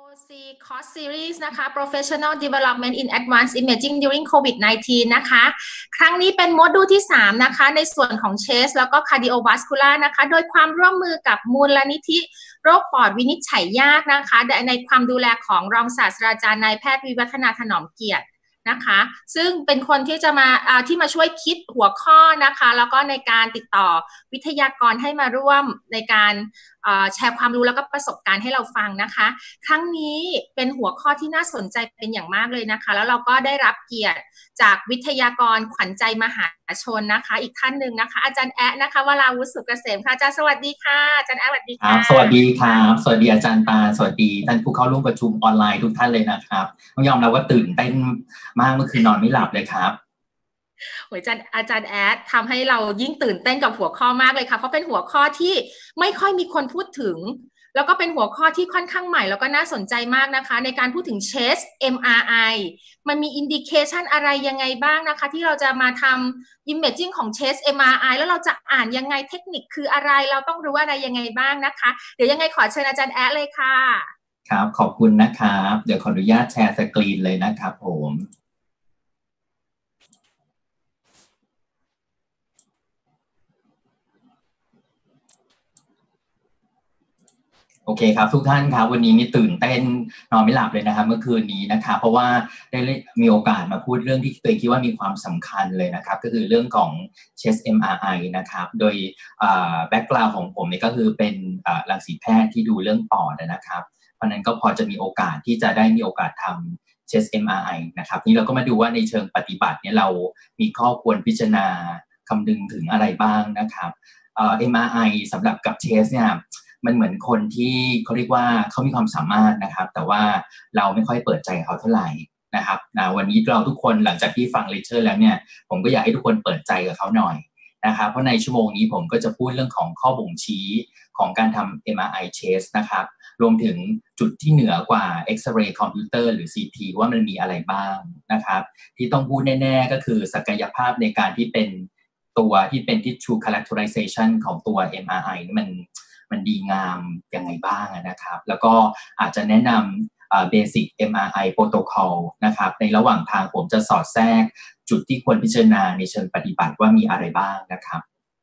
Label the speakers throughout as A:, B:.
A: OC Course Series นะคะ Professional Development in Advanced Imaging During COVID-19 นะคะครั้งนี้เป็นโมดูลที่3นะคะในส่วนของ Chest แล้วก็ Cardiovascular นะคะโดยความร่วมมือกับมูลนิธิโรคปอดวินิจฉัยยากนะคะในความดูแลของรองศาสตราจารย์นายแพทย์วิวัฒนาถนอมเกียรตินะคะซึ่งเป็นคนที่จะมาช่วยคิดหัวข้อนะคะแล้วก็ในการติดต่อวิทยากรให้มาร่วมในการแชร์ความรู้แล้วก็ประสบการณ์ให้เราฟังนะคะครั้งนี้เป็นหัวข้อที่น่าสนใจเป็นอย่างมากเลยนะคะแล้วเราก็ได้รับเกียรติจากวิทยากรขวัญใจมหาชนนะคะอีกท่านหนึ่งนะคะอาจารย์แอ๊ะนะคะวราวุฒิสุขเกษมค่ะอาจารย์สวัสดีค่ะอาจารย์แอ๊ะสวัสดีค่ะ
B: สวัสดีครับสวัสดีอาจารย์ปาสวัสดีท่านผู้เข้าร่วมประชุมออนไลน์ทุกท่านเลยนะครับต้องยอมรับว่าตื่นเต้นมากเมื่อคืนนอนไม่หลับเลยครับ
A: อาจารย์แอดทำให้เรายิ่งตื่นเต้นกับหัวข้อมากเลยค่ะเพราะเป็นหัวข้อที่ไม่ค่อยมีคนพูดถึงแล้วก็เป็นหัวข้อที่ค่อนข้างใหม่แล้วก็น่าสนใจมากนะคะในการพูดถึง Chest MRI มันมี indication อะไรยังไงบ้างนะคะที่เราจะมาทำ imaging ของ Chest MRI แล้วเราจะอ่านยังไงเทคนิคคืออะไรเราต้องรู้อะไรยังไงบ้างนะคะเดี๋ยวยังไงขอเชิญอาจารย์แอดเลยค่ะ
B: ครับขอบคุณนะครับเดี๋ยวขออนุญาตแชร์สกรีนเลยนะครับผมโอเคครับทุกท่านครับวันนี้นี่ตื่นเต้นนอนไม่หลับเลยนะครับเมื่อคืนนี้นะครับเพราะว่าได้มีโอกาสมาพูดเรื่องที่ตัวเองคิดว่ามีความสำคัญเลยนะครับก็คือเรื่องของ Chest MRI นะครับโดยแบ็กกราวด์ของผมเนี่ยก็คือเป็นรังสีแพทย์ที่ดูเรื่องปอดนะครับเพราะนั้นก็พอจะมีโอกาสที่จะได้มีโอกาสทำ Chest MRI นะครับนี่เราก็มาดูว่าในเชิงปฏิบัติเนี่ยเรามีข้อควรพิจารณาคำนึงถึงอะไรบ้างนะครับMRI สำหรับกับ Chest เนี่ยมันเหมือนคนที่เขาเรียกว่าเขามีความสามารถนะครับแต่ว่าเราไม่ค่อยเปิดใจเขาเท่าไหร่นะครับวันนี้เราทุกคนหลังจากที่ฟังเลคเชอร์แล้วเนี่ยผมก็อยากให้ทุกคนเปิดใจกับเขาหน่อยนะครับเพราะในชั่วโมงนี้ผมก็จะพูดเรื่องของข้อบ่งชี้ของการทำ MRI Chest นะครับรวมถึงจุดที่เหนือกว่า X-ray คอมพิวเตอร์หรือ CT ว่ามันมีอะไรบ้างนะครับที่ต้องพูดแน่ๆก็คือศักยภาพในการที่เป็นตัวที่เป็น Tissue Characterization ของตัว MRI นี่มันดีงามยังไงบ้างนะครับแล้วก็อาจจะแนะนำBasic MRI Protocol นะครับในระหว่างทางผมจะสอดแทรกจุดที่ควรพิจารณาในเชิงปฏิบัติว่ามีอะไรบ้างนะครับ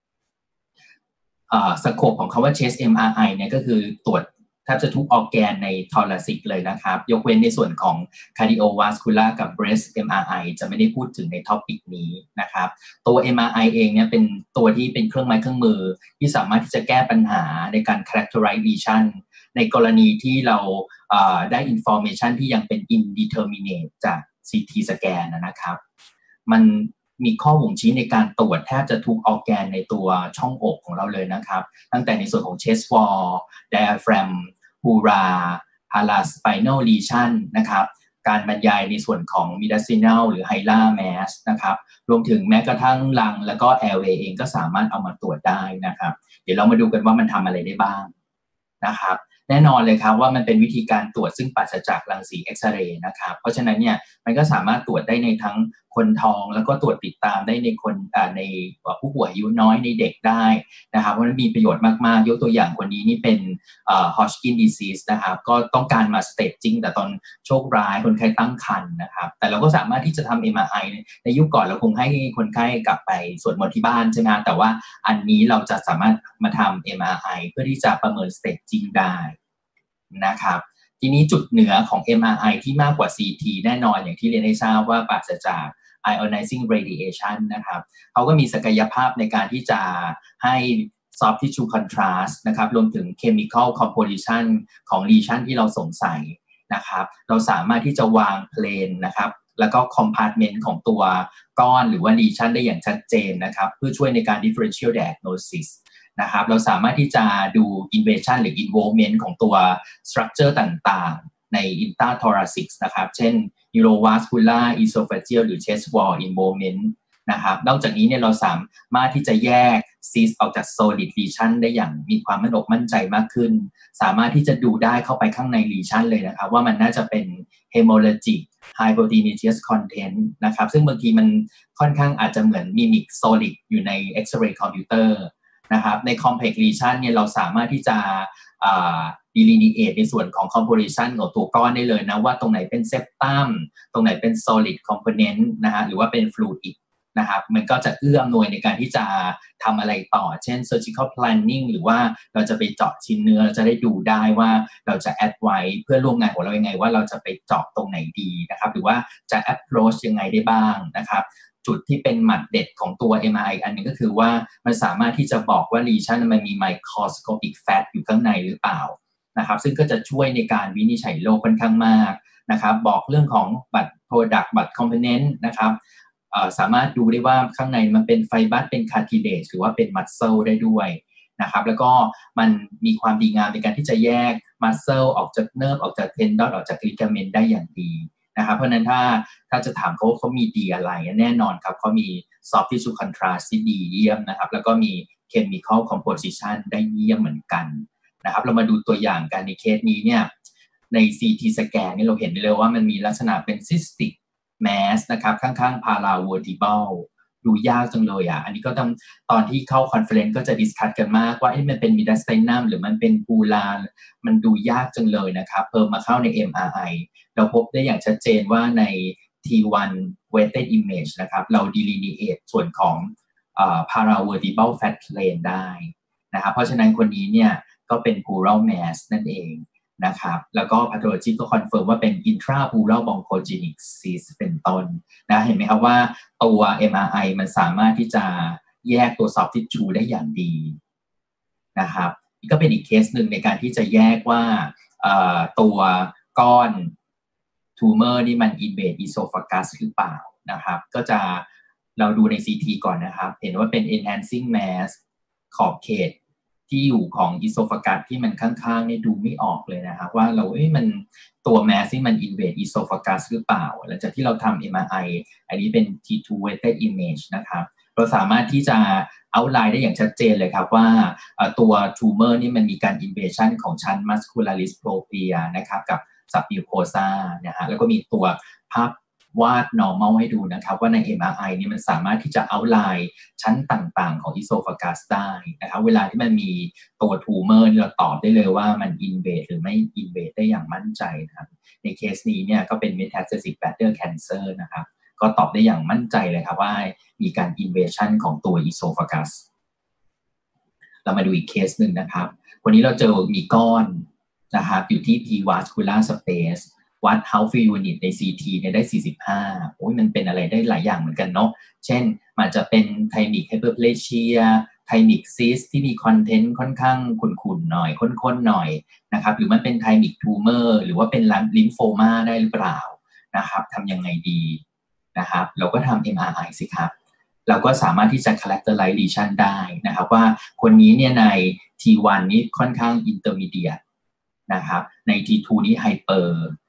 B: สโคปของคำว่า Chest MRI เนี่ยก็คือตรวจแทบจะทุกออร์แกนในทอราซิกเลยนะครับยกเว้นในส่วนของ Cardiovascular กับ Breast MRI จะไม่ได้พูดถึงในท็อปิกนี้นะครับตัว MRI เองเนี่ยเป็นตัวที่เป็นเครื่องไม้เครื่องมือที่สามารถที่จะแก้ปัญหาในการ characterize lesion ในกรณีที่เราได้ information ที่ยังเป็น indeterminate จาก CT สแกนนะครับมันมีข้อบ่งชี้ในการตรวจแทบจะทุกออร์แกนในตัวช่องอกของเราเลยนะครับตั้งแต่ในส่วนของ chest wall diaphragm pleura paraspinal lesion นะครับการบรรยายในส่วนของ mediastinal หรือ hilar mass นะครับรวมถึงแม้กระทั่งลังแล้วก็ airway เองก็สามารถเอามาตรวจได้นะครับเดี๋ยวเรามาดูกันว่ามันทำอะไรได้บ้างนะครับแน่นอนเลยครับว่ามันเป็นวิธีการตรวจซึ่งปราศจากรังสีเอ็กซเรย์นะครับเพราะฉะนั้นเนี่ยมันก็สามารถตรวจได้ในทั้งคนท้องแล้วก็ตรวจติดตามได้ในคนในผู้ป่วยอายุน้อยในเด็กได้นะครับเพราะฉะนั้นมีประโยชน์มากๆยกตัวอย่างคนนี้นี่เป็นHodgkin disease นะครับก็ต้องการมาสเตจจิ้งแต่ตอนโชคร้ายคนไข้ตั้งครรภ์นะครับแต่เราก็สามารถที่จะทำ MRI ในยุคก่อนเราคงให้คนไข้กลับไปสวดมนต์ที่บ้านใช่ไหมแต่ว่าอันนี้เราจะสามารถมาทำ MRI เพื่อที่จะประเมินสเตจจิ้งได้นะครับทีนี้จุดเหนือของ MRI ที่มากกว่า CT แน่นอนอย่างที่เรียนให้ทราบว่าปราศจาก ionizing radiation นะครับเขาก็มีศักยภาพในการที่จะให้ soft tissue contrast นะครับรวมถึง chemical composition ของ lesion ที่เราสงสัยนะครับเราสามารถที่จะวาง plane นะครับแล้วก็ compartment ของตัวก้อนหรือว่า lesion ได้อย่างชัดเจนนะครับเพื่อช่วยในการ differential diagnosisนะครับเราสามารถที่จะดู invasion หรือ involvement ของตัว structure ต่างๆใน interthoracic นะครับเช่น neurovascular esophageal หรือ chest wall involvement นะครับนอกจากนี้เนี่ยเราสามารถที่จะแยก cyst ออกจาก solid lesion ได้อย่างมีความมั่นใจมากขึ้นสามารถที่จะดูได้เข้าไปข้างใน lesion เลยนะครับว่ามันน่าจะเป็น hemorrhagic high proteinous content นะครับซึ่งบางทีมันค่อนข้างอาจจะเหมือน mimic solid อยู่ใน X-ray computerนะครับใน complex lesion เนี่ยเราสามารถที่จะ delineate ในส่วนของ composition ของตัวก้อนได้เลยนะว่าตรงไหนเป็น septum ตรงไหนเป็น solid component นะฮะหรือว่าเป็น fluid นะครับมันก็จะเอื้ออำนวยในการที่จะทำอะไรต่อเช่น surgical planning หรือว่าเราจะไปเจาะชิ้นเนื้อเราจะได้ดูได้ว่าเราจะ add ไว้เพื่อร่วมงานของเรายังไงว่าเราจะไปเจาะตรงไหนดีนะครับหรือว่าจะ approach ยังไงได้บ้างนะครับจุดที่เป็นหมัดเด็ดของตัว MRI อันนึงก็คือว่ามันสามารถที่จะบอกว่า lesion มันมี microscopic fat อยู่ข้างในหรือเปล่านะครับซึ่งก็จะช่วยในการวินิจฉัยโรคค่อนข้างมากนะครับบอกเรื่องของบัตร product บัตร component นะครับสามารถดูได้ว่าข้างในมันเป็นไฟบัสเป็น cartilage หรือว่าเป็น muscle ได้ด้วยนะครับแล้วก็มันมีความดีงามในการที่จะแยก muscle ออกจาก nerve ออกจาก tendon ออกจาก ligament ได้อย่างดีนะครับเพราะนั้นถ้าจะถามเขามีดีอะไรแน่นอนครับเขามี soft tissue contrast ที่ดีเยี่ยมนะครับแล้วก็มี chemical composition ได้เยี่ยมเหมือนกันนะครับเรามาดูตัวอย่างกันในเคสนี้เนี่ยใน CT สแกนนี่เราเห็นได้เลยว่ามันมีลักษณะเป็น cystic mass นะครับข้างๆ paravertebral ดูยากจังเลยอันนี้ก็ต้องตอนที่เข้าคอนเฟอเรนซ์ก็จะดิสคัสกันมากว่ามันเป็น mediastinum หรือมันเป็นพูลามันดูยากจังเลยนะครับเพิ่มมาเข้าใน MRI เราพบได้อย่างชัดเจนว่าใน T1 weighted image นะครับเรา delineate ส่วนของparavertebral fat plane ได้นะครับเพราะฉะนั้นคนนี้เนี่ยก็เป็น pleural mass นั่นเองนะครับแล้วก็ pathology ก็คอนเฟิร์มว่าเป็น intrapleural bronchogenic cyst เป็นต้นนะเห็นไหมครับว่าตัว MRI มันสามารถที่จะแยกตัว soft tissue ได้อย่างดีนะครับนี่ก็เป็นอีกเคสหนึ่งในการที่จะแยกว่าตัวก้อน tumor นี่มัน invade esophagus หรือเปล่านะครับก็จะเราดูใน CT ก่อนนะครับเห็นว่าเป็น enhancing mass ขอบเขตที่อยู่ของ esophagus ที่มันข้างๆนี่ดูไม่ออกเลยนะครับว่าเรามันตัว mass ที่มัน invade esophagus หรือเปล่าหลังจากที่เราทำ MRI อันนี้เป็น T2 weighted image นะครับเราสามารถที่จะ outline ได้อย่างชัดเจนเลยครับว่าตัว tumor นี่มันมีการ invasion ของชั้น muscularis propria นะครับกับ submucosa นะฮะแล้วก็มีตัวภาพวาด normal ให้ดูนะครับว่าใน MRI นี่มันสามารถที่จะ outline ชั้นต่างๆของ esophagus ได้นะครับเวลาที่มันมีตัว tumor เราตอบได้เลยว่ามัน invade หรือไม่ invade ได้อย่างมั่นใจนะครับในเคสนี้เนี่ยก็เป็น metastatic bladder cancer นะครับก็ตอบได้อย่างมั่นใจเลยครับว่ามีการ invasion ของตัว esophagus เรามาดูอีกเคสหนึ่งนะครับวันนี้เราเจอมีก้อนนะครับอยู่ที่ P-vascular spaceวัด House unit ใน CT เนี่ยได้45โอ้ยมันเป็นอะไรได้หลายอย่างเหมือนกันเนาะเช่นมันจะเป็น thymic hyperplasia thymic cyst ที่มีคอนเทนต์ค่อนข้างขุ่นๆหน่อยข้นๆหน่อยนะครับหรือมันเป็น thymic tumor หรือว่าเป็น lymphoma ได้หรือเปล่านะครับทำยังไงดีนะครับเราก็ทำ MRI สิครับเราก็สามารถที่จะ characterize lesion ได้นะครับว่าคนนี้เนี่ยใน T1 นี้ค่อนข้าง intermediate นะครับใน T2 นี้ hyper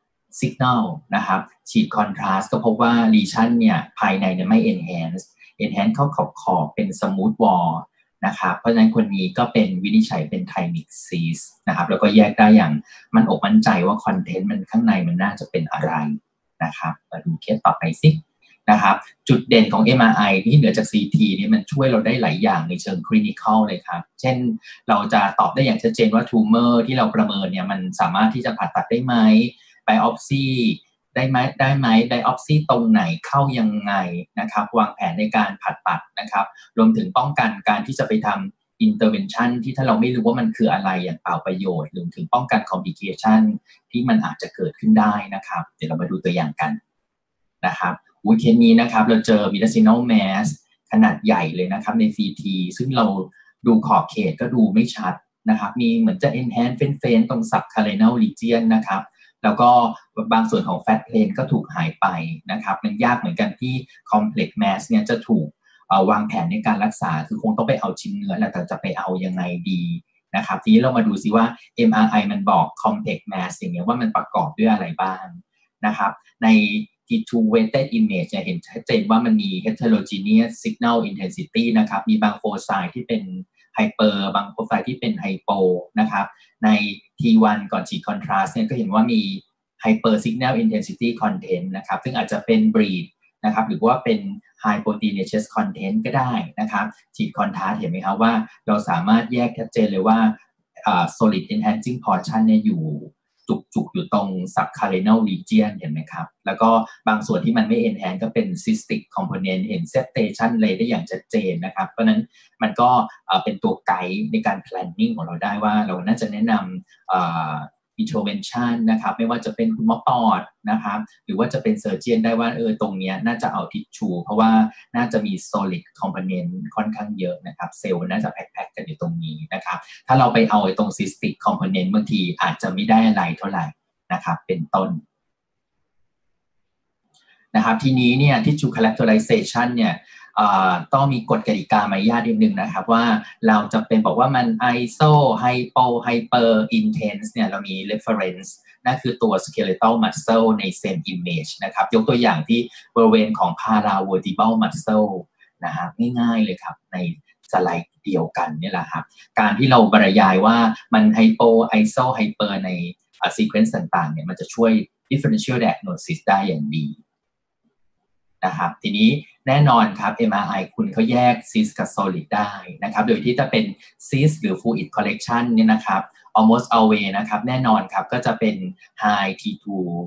B: signal นะครับฉีด contrast ก็พบว่า lesion เนี่ยภายในเนี่ยไม่ enhance เข้าขอบเป็น smooth wall นะครับเพราะฉะนั้นคนนี้ก็เป็นวินิจฉัยเป็น thymic cyst นะครับแล้วก็แยกได้อย่างมันอกมั่นใจว่า content มันข้างในมันน่าจะเป็นอะไรนะครับมาดูเคสต่อไปสินะครับจุดเด่นของ MRI ที่เหนือจาก CT นี่มันช่วยเราได้หลายอย่างในเชิง clinical เลยครับเช่นเราจะตอบได้อย่างชัดเจนว่า tumor ที่เราประเมินเนี่ยมันสามารถที่จะผ่าตัดได้ไหมbiopsy ได้ไหมbiopsy ตรงไหนเข้ายังไงนะครับวางแผนในการผ่าตัดนะครับรวมถึงป้องกันการที่จะไปทำ intervention ที่ถ้าเราไม่รู้ว่ามันคืออะไรอย่างเปล่าประโยชน์รวมถึงป้องกัน complication ที่มันอาจจะเกิดขึ้นได้นะครับเดี๋ยวเรามาดูตัวอย่างกันนะครับเคสนี้นะครับเราเจอ mediastinal mass ขนาดใหญ่เลยนะครับใน CT ซึ่งเราดูขอบเขตก็ดูไม่ชัดนะครับมีเหมือนจะ enhance เฟ้นๆตรง subcarinal region นะครับแล้วก็บางส่วนของ fat plane ก็ถูกหายไปนะครับมันยากเหมือนกันที่ complex mass เนี่ยจะถูกวางแผนในการรักษาคือคงต้องไปเอาชิ้นเนื้อแล้วแต่จะไปเอายังไงดีนะครับทีนี้เรามาดูซิว่า MRI มันบอก complex mass อย่างเงี้ยว่ามันประกอบด้วยอะไรบ้างนะครับใน T2 weighted image จะเห็นชัดเจนว่ามันมี heterogeneous signal intensity นะครับมีบางโฟไซต์ที่เป็นไฮเปอร์บางโฟไซต์ที่เป็นไฮโปนะครับใน T1 ก่อนฉีดคอนทราสต์เนี่ยก็เห็นว่ามี hyper signal intensity content นะครับซึ่งอาจจะเป็น breed นะครับหรือว่าเป็น high proteinaceous content ก็ได้นะครับฉีดคอนทราสต์เห็นไหมครับว่าเราสามารถแยกชัดเจนเลยว่า solid enhancing portion เนี่ยอยู่จุกอยู่ตรง subcarinal region เห็นไหมครับแล้วก็บางส่วนที่มันไม่ enhance ก็เป็น cystic component เห็น septation เลยได้อย่างชัดเจนนะครับเพราะนั้นมันก็เป็นตัวไกด์ในการ planning ของเราได้ว่าเราน่าจะแนะนำintervention นะครับไม่ว่าจะเป็นคุณหมอปอดนะครับหรือว่าจะเป็นเซอร์เจียนได้ว่าตรงนี้น่าจะเอาทิชชูเพราะว่าน่าจะมี solid component ค่อนข้างเยอะนะครับเซลล์น่าจะแพ็คกันอยู่ตรงนี้นะครับถ้าเราไปเอาตรง cystic component บางทีอาจจะไม่ได้อะไรเท่าไหร่นะครับเป็นต้นนะครับทีนี้เนี่ย tissue characterization เนี่ยต้องมีกฎกติกามารยาทนิดนึงนะครับว่าเราจะเป็นบอกว่ามัน iso hypo hyper intense เนี่ยเรามี reference นั่นคือตัว skeletal muscle ใน same image นะครับยกตัวอย่างที่บริเวณของ paravertebral muscle นะครับง่ายๆเลยครับในสไลด์เดียวกันนี่แหละครับการที่เราบรรยายว่ามัน hypo iso hyper ในsequence ต่างๆเนี่ยมันจะช่วย differential diagnosis ได้อย่างดีนะครับทีนี้แน่นอนครับ MRI คุณเขาแยก cyst กับ solid ได้นะครับโดยที่ถ้าเป็น cyst หรือ fluid collection เนี่ยนะครับ almost always นะครับแน่นอนครับก็จะเป็น high T2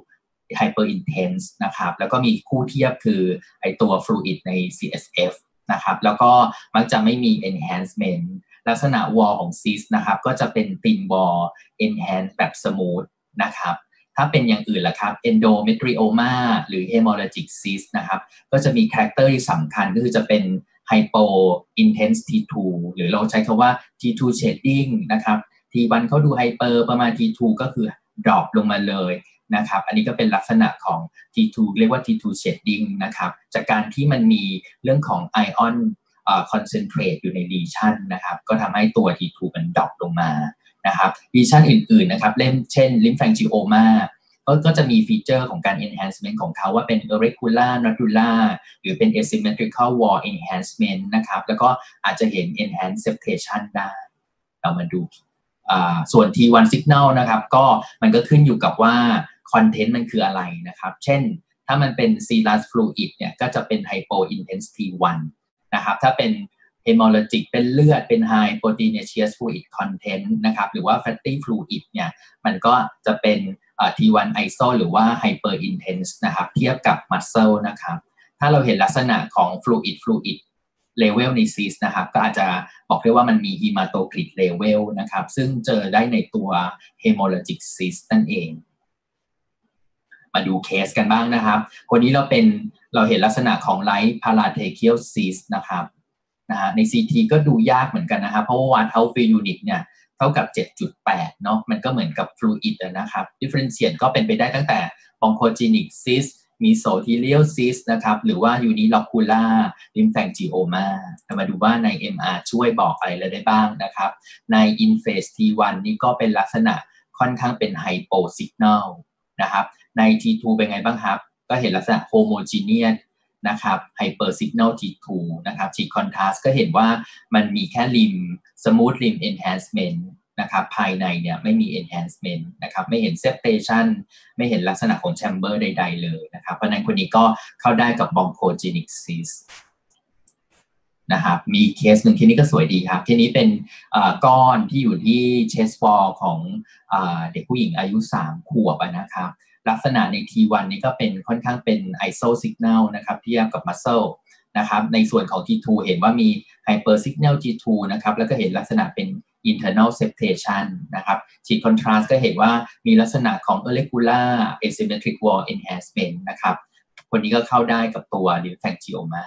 B: hyper intense นะครับแล้วก็มีคู่เทียบคือไอตัว fluid ใน CSF นะครับแล้วก็มักจะไม่มี enhancement ลักษณะ wall ของ cyst นะครับก็จะเป็น thin wall enhance แบบ smooth นะครับถ้าเป็นอย่างอื่นล่ะครับ endometrioma หรือ hemorrhagic cyst นะครับก็จะมี character ที่สำคัญก็คือจะเป็น hypo intense T2 หรือเราใช้คำว่า T2 shading นะครับ T1 เขาดู hyper ประมาณ T2 ก็คือ drop ลงมาเลยนะครับอันนี้ก็เป็นลักษณะของ T2 เรียกว่า T2 shading นะครับจากการที่มันมีเรื่องของ ion concentrate อยู่ใน lesion นะครับก็ทำให้ตัว T2 มัน drop ลงมานะครับ lesion อื่นๆนะครับเช่น lymphangioma ก็จะมีฟีเจอร์ของการ enhancement ของเขาว่าเป็น auricular nodular หรือเป็น asymmetrical wall enhancement นะครับแล้วก็อาจจะเห็น enhanced septation ได้เรามาดูส่วน T1 signal นะครับก็มันก็ขึ้นอยู่กับว่า content มันคืออะไรนะครับเช่นถ้ามันเป็น serous fluid เนี่ยก็จะเป็น hypo intense T1 นะครับถ้าเป็นhemorrhagic เป็นเลือดเป็น high proteinaceous fluid content นะครับหรือว่า fatty fluid เนี่ยมันก็จะเป็นT1 iso หรือว่า hyper intense นะครับเทียบกับ muscle นะครับถ้าเราเห็นลักษณะของ fluid level ใน cyst นะครับก็อาจจะบอกได้ว่ามันมี hematocrit level นะครับซึ่งเจอได้ในตัว hemorrhagic cyst นั่นเองมาดูเคสกันบ้างนะครับคนนี้เราเห็นลักษณะของ right paratracheal cyst นะครับใน CT ก็ดูยากเหมือนกันนะครับเพราะว่าวัด Outfield unit เนี่ยเท่ากับ 7.8 เนาะมันก็เหมือนกับ fluid นะครับ differentiate ก็เป็นไปได้ตั้งแต่ bronchogenic cyst mesothelial cyst นะครับหรือว่า unilocular lymphangioma มาดูว่าใน MR ช่วยบอกอะไรได้บ้างนะครับใน in-phase T1 นี่ก็เป็นลักษณะค่อนข้างเป็น hypo signal นะครับใน T2 เป็นไงบ้างครับก็เห็นลักษณะ homogeneous นะครับ hyper signal T2 นะครับฉีด contrast ก็เห็นว่ามันมีแค่smooth limb enhancement นะครับภายในเนี่ยไม่มี enhancement นะครับไม่เห็น septation ไม่เห็นลักษณะของ chamber ใดๆเลยนะครับเพราะนั้นคนนี้ก็เข้าได้กับ bronchogenic cyst นะครับมีเคสหนึ่งที่นี้ก็สวยดีครับที่นี้เป็นก้อนที่อยู่ที่ chest wall ของเด็กผู้หญิงอายุ3 ขวบนะครับลักษณะใน T1 นี้ก็เป็นค่อนข้างเป็น iso signal นะครับเทียบกับ muscle นะครับในส่วนของ T2 เห็นว่ามี hyper signal T2 นะครับแล้วก็เห็นลักษณะเป็น internal septation นะครับฉีด contrast ก็เห็นว่ามีลักษณะของ auricular asymmetric wall enhancement นะครับคนนี้ก็เข้าได้กับตัว lymphangioma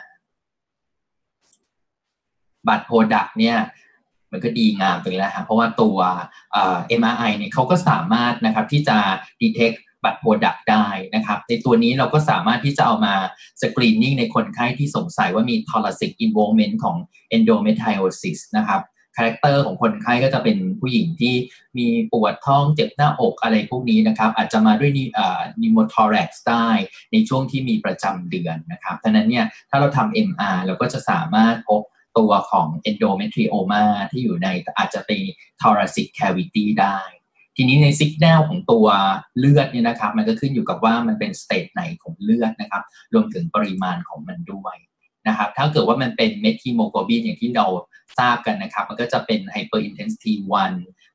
B: บัตร product เนี่ยมันก็ดีงามตรงนี้แหละครับเพราะว่าตัวMRI เนี่ยเขาก็สามารถนะครับที่จะ detect บัตร product ได้นะครับในตัวนี้เราก็สามารถที่จะเอามา screening ในคนไข้ที่สงสัยว่ามี thoracic involvement ของ endometriosis นะครับคาแรคเตอร์ของคนไข้ก็จะเป็นผู้หญิงที่มีปวดท้องเจ็บหน้าอกอะไรพวกนี้นะครับอาจจะมาด้วยpneumothorax ได้ในช่วงที่มีประจำเดือนนะครับดังนั้นเนี่ยถ้าเราทำ MR เราก็จะสามารถพบตัวของ endometrioma ที่อยู่ในอาจจะเป็น thoracic cavity ได้ทีนี้ใน signal ของตัวเลือดเนี่ยนะครับมันก็ขึ้นอยู่กับว่ามันเป็น state ไหนของเลือดนะครับรวมถึงปริมาณของมันด้วยนะครับถ้าเกิดว่ามันเป็นเม็ดฮีโมโกลบินอย่างที่เราทราบกันนะครับมันก็จะเป็น hyper intense T1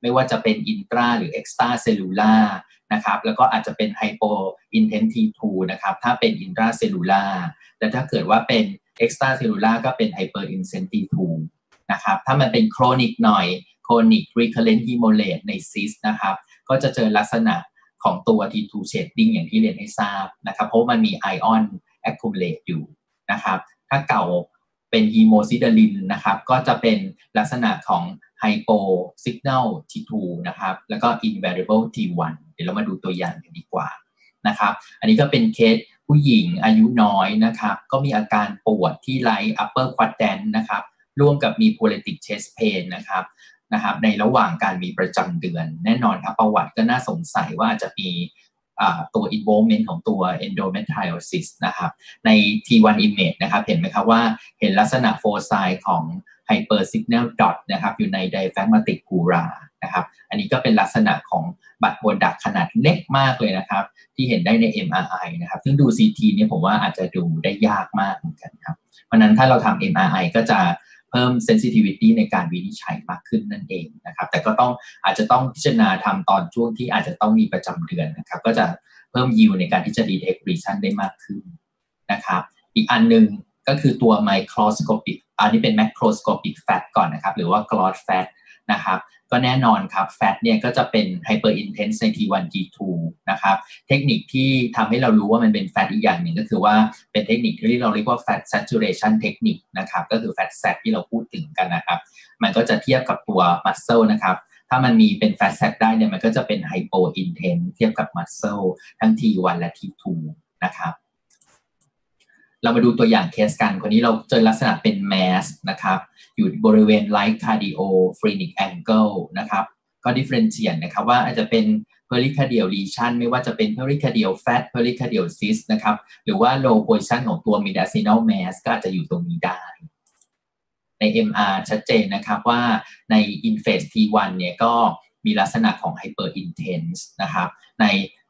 B: ไม่ว่าจะเป็นอินตราหรือเอ็กซ์ตราเซลลูล่านะครับแล้วก็อาจจะเป็นไฮโปอินเทนทีทูนะครับถ้าเป็นอินตราเซลลูล่าและถ้าเกิดว่าเป็นเอ็กซ์ตราเซลลูล่าก็เป็นไฮเปอร์อินเทนทีทูนะครับถ้ามันเป็นโครนิกหน่อยโครนิกรีเคอร์เรนต์ฮีโมเลตในซิสนะครับก็จะเจอลักษณะของตัว T2 shading อย่างที่เรียนให้ทราบนะครับเพราะมันมีไอออนaccumulate อยู่นะครับถ้าเก่าเป็นฮีโมซิดาลินนะครับก็จะเป็นลักษณะของไฮโปซิกนัล T2 นะครับแล้วก็ invariable T1 เดี๋ยวเรามาดูตัวอย่างกันดีกว่านะครับอันนี้ก็เป็นเคสผู้หญิงอายุน้อยนะครับก็มีอาการปวดที่ right upper quadrant นะครับร่วมกับมี polytic chest pain นะครับในระหว่างการมีประจำเดือนแน่นอนครับประวัติก็น่าสงสัยว่าจะมีตัว involvement ของตัว endometriosis นะครับใน T1 image นะครับเห็นไหมครับว่าเห็นลักษณะ foci ของ hypersignal dot นะครับอยู่ใน diaphragmatic pleura นะครับอันนี้ก็เป็นลักษณะของบัตรโบดักขนาดเล็กมากเลยนะครับที่เห็นได้ใน MRI นะครับซึ่งดู CT เนี่ยผมว่าอาจจะดูได้ยากมากเหมือนกันครับเพราะนั้นถ้าเราทำ MRI ก็จะเพิ่ม sensitivity ในการวินิจฉัยมากขึ้นนั่นเองนะครับแต่ก็อาจจะต้องพิจารณาทำตอนช่วงที่อาจจะต้องมีประจำเดือนนะครับก็จะเพิ่ม yield ในการที่จะ detect lesion ได้มากขึ้นนะครับอีกอันนึงก็คือตัว microscopic อันนี้เป็น macroscopic fat ก่อนนะครับหรือว่า clot fat นะครับก็แน่นอนครับ fat เนี่ยก็จะเป็น hyper intense ใน T1 T2 นะครับเทคนิคที่ทำให้เรารู้ว่ามันเป็น fat อีกอย่างหนึ่งก็คือว่าเป็นเทคนิคที่เราเรียกว่า fat saturation technique นะครับก็คือ fat sat ที่เราพูดถึงกันนะครับมันก็จะเทียบกับตัว muscle นะครับถ้ามันมีเป็น fat sat ได้เนี่ยมันก็จะเป็น hypo intense เทียบกับ muscle ทั้ง T1 และ T2 นะครับเรามาดูตัวอย่างเคสกันคนนี้เราเจอลักษณะเป็น mass นะครับอยู่บริเวณ right cardiophrenic angle นะครับก็ differentiate นะครับว่าอาจจะเป็น pericardial lesion ไม่ว่าจะเป็น pericardial fat pericardial cyst นะครับหรือว่า low position ของตัว mediastinal mass ก็อาจจะอยู่ตรงนี้ได้ใน MR ชัดเจนนะครับว่าใน in phase T1 เนี่ยก็มีลักษณะของ hyper intense นะครับใน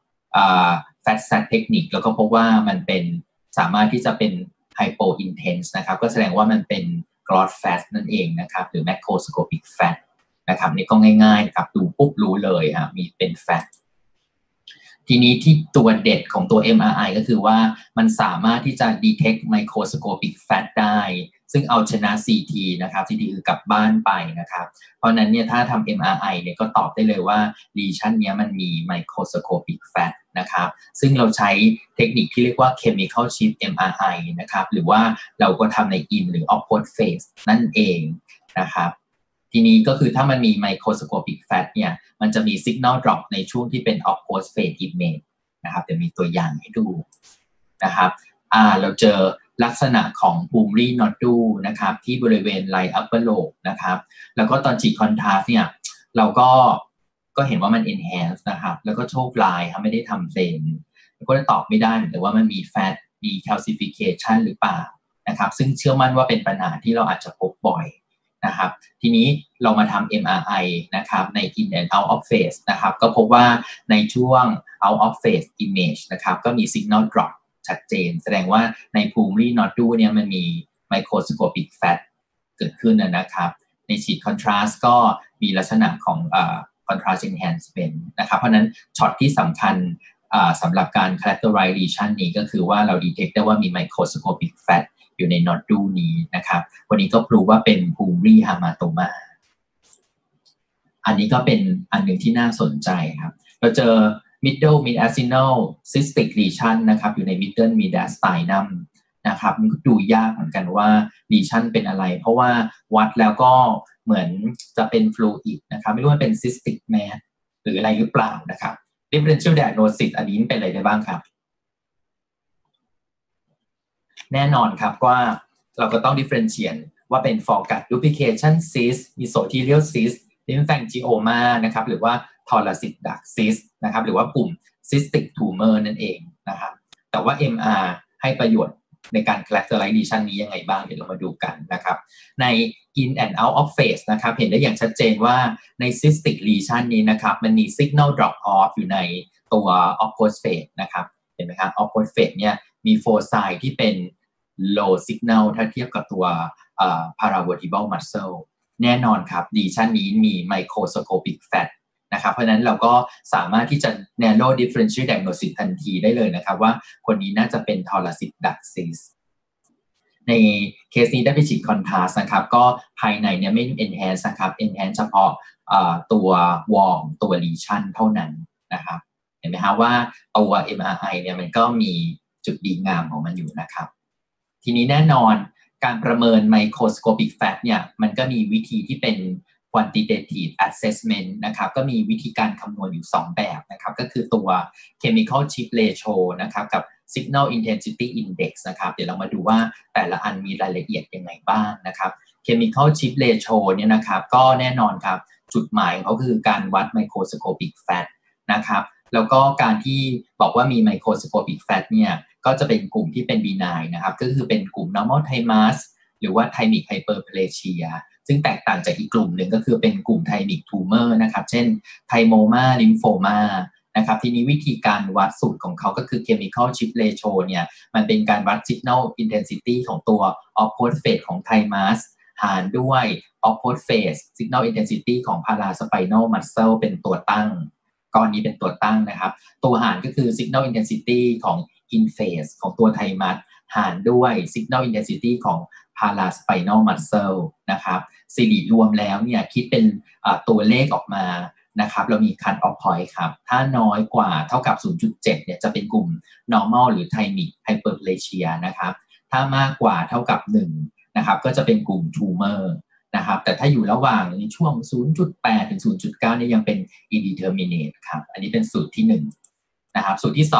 B: fat sat technique แล้วก็พบว่ามันเป็นสามารถที่จะเป็น hypo intense นะครับก็แสดงว่ามันเป็น clot fat นั่นเองนะครับหรือ macroscopic fat นะครับนี่ก็ง่ายๆครับดูปุ๊บรู้เลยมีเป็น fat ทีนี้ที่ตัวเด็ดของตัว MRI ก็คือว่ามันสามารถที่จะ detect microscopic fat ได้ซึ่งเอาชนะ CT นะครับ CT คือกลับบ้านไปนะครับเพราะนั้นเนี่ยถ้าทำ MRI เนี่ยก็ตอบได้เลยว่า lesion เนี้ยมันมี microscopic fat นะครับซึ่งเราใช้เทคนิคที่เรียกว่า chemical shift MRI นะครับหรือว่าเราก็ทำใน in หรือ output phase นั่นเองนะครับทีนี้ก็คือถ้ามันมี microscopic fat เนี่ยมันจะมี signal drop ในช่วงที่เป็น output phase image นะครับจะมีตัวอย่างให้ดูนะครับเราเจอลักษณะของ pulmonary nodule นะครับที่บริเวณ right upper lobe นะครับแล้วก็ตอนฉีด contrast เนี่ยเราก็เห็นว่ามัน enhance นะครับแล้วก็โชคร้ายครับไม่ได้ทำเพลนก็จะตอบไม่ได้หรือว่ามันมี fat มี calcification หรือเปล่านะครับซึ่งเชื่อมั่นว่าเป็นปัญหาที่เราอาจจะพบบ่อยนะครับทีนี้เรามาทำ MRI นะครับใน in and out of phase นะครับก็พบว่าในช่วง out of phase image นะครับก็มี signal drop ชัดเจนแสดงว่าใน pulmonary nodule เนี่ยมันมี microscopic fat เกิดขึ้นนะครับในฉีด contrast ก็มีลักษณะของcontrast enhancement นะครับเพราะนั้นช็อตที่สำคัญสำหรับการ characterize lesion นี้ก็คือว่าเรา detect ได้ว่ามี microscopic fat อยู่ใน nodule นี้นะครับวันนี้ก็พรูฟว่าเป็น pulmonary hematoma อันนี้ก็เป็นอันหนึ่งที่น่าสนใจครับเราเจอ middle mediastinal cystic lesion นะครับอยู่ใน middle mediastinum นะครับมันก็ดูยากเหมือนกันว่า lesion เป็นอะไรเพราะว่าวัดแล้วก็เหมือนจะเป็น fluid นะครับไม่รู้ว่าเป็น cystic mass หรืออะไรหรือเปล่านะครับ differential diagnosis อันนี้เป็นอะไรได้บ้างครับแน่นอนครับว่าเราก็ต้อง differentiate ว่าเป็น foregut duplication cyst mesothelial cyst lymphangioma นะครับหรือว่า thoracic duct cyst นะครับหรือว่ากลุ่ม cystic tumor นั่นเองนะครับแต่ว่า MR ให้ประโยชน์ในการ characterize lesion นี้ยังไงบ้างเดี๋ยวเรามาดูกันนะครับใน in and out of phase นะครับเห็นได้อย่างชัดเจนว่าใน cystic lesion นี้นะครับมันมี signal drop off อยู่ในตัว outpost phase นะครับเห็นไหมครับ outpost phase เนี่ยมี foci ที่เป็น low signal ถ้าเทียบกับตัวparavertebral muscle ในแน่นอนครับดีชั่นนี้มีไมโครสโคปิกแฟตนะครับเพราะฉะนั้นเราก็สามารถที่จะ narrow differential diagnosis ทันทีได้เลยนะครับว่าคนนี้น่าจะเป็น thoracic duct cyst ในเคสนี้ได้ไปฉีดคอนทราสต์นะครับก็ภายในเนี่ยไม่ enhance นะครับ enhance เฉพาะตัววอร์มตัว lesion เท่านั้นนะครับเห็นไหมครับว่าตัว MRI เนี่ยมันก็มีจุดดีงามของมันอยู่นะครับทีนี้แน่นอนการประเมิน microscopic fat เนี่ยมันก็มีวิธีที่เป็น quantitative assessment นะครับก็มีวิธีการคำนวณอยู่2แบบนะครับก็คือตัว chemical chip ratio นะครับกับ signal intensity index นะครับเดี๋ยวเรามาดูว่าแต่ละอันมีรายละเอียดยังไงบ้างนะครับ chemical chip ratio เนี่ยนะครับก็แน่นอนครับจุดหมายของเขาคือการวัด microscopic fat นะครับแล้วก็การที่บอกว่ามี microscopic fat เนี่ยก็จะเป็นกลุ่มที่เป็น benign นะครับก็คือเป็นกลุ่ม normal thymus หรือว่า thymic hyperplasia ซึ่งแตกต่างจากอีกกลุ่มหนึ่งก็คือเป็นกลุ่ม thymic tumor นะครับเช่น thymoma lymphoma นะครับทีนี้วิธีการวัดสูตรของเขาก็คือ chemical chip ratio เนี่ยมันเป็นการวัด signal intensity ของตัว opposite phase ของ thymus หารด้วย opposite phase signal intensity ของ paraspinal muscle เป็นตัวตั้งก้อนนี้เป็นตัวตั้งนะครับตัวหารก็คือ signal intensity ของ in phase ของตัว thymus หารด้วย signal intensity ของ paraspinal muscle นะครับสิริรวมแล้วเนี่ยคิดเป็นตัวเลขออกมานะครับเรามี cut off point ครับถ้าน้อยกว่าเท่ากับ 0.7 เนี่ยจะเป็นกลุ่ม normal หรือ thymic hyperplasia นะครับถ้ามากกว่าเท่ากับ1นะครับก็จะเป็นกลุ่ม tumor นะครับแต่ถ้าอยู่ระหว่างในช่วง 0.8 ถึง 0.9 นี่ยังเป็น indeterminate ครับอันนี้เป็นสูตรที่1นะครับสูตรที่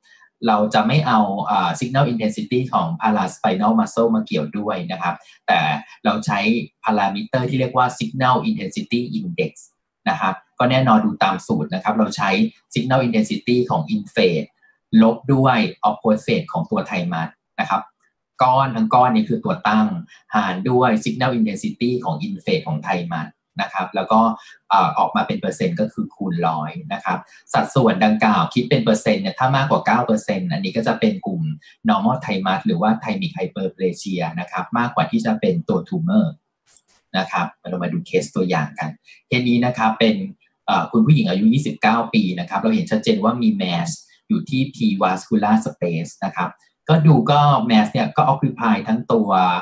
B: 2เราจะไม่เอาsignal intensity ของ paraspinal muscle มาเกี่ยวด้วยนะครับแต่เราใช้พารามิเตอร์ที่เรียกว่า signal intensity index นะครับก็แน่นอนดูตามสูตรนะครับเราใช้ signal intensity ของ in phase ลบด้วย opposite phase ของตัว thymus นะครับก้อนทั้งก้อนนี้คือตัวตั้งหารด้วย signal intensity ของ in phase ของ thymus นะครับแล้วก็ออกมาเป็นเปอร์เซ็นต์ก็คือคูณ100นะครับสัดส่วนดังกล่าวคิดเป็นเปอร์เซ็นต์เนี่ยถ้ามากกว่า 9% อันนี้ก็จะเป็นกลุ่ม normal thymus หรือว่า thymic hyperplasia นะครับมากกว่าที่จะเป็นตัว tumor นะครับเรามาดูเคสตัวอย่างกันเคสนี้นะครับเป็นคุณผู้หญิงอายุ 29 ปีนะครับเราเห็นชัดเจนว่ามี mass อยู่ที่ P-vascular space นะครับก็ดูก็ mass เนี่ยก็ occupy ทั้งตัว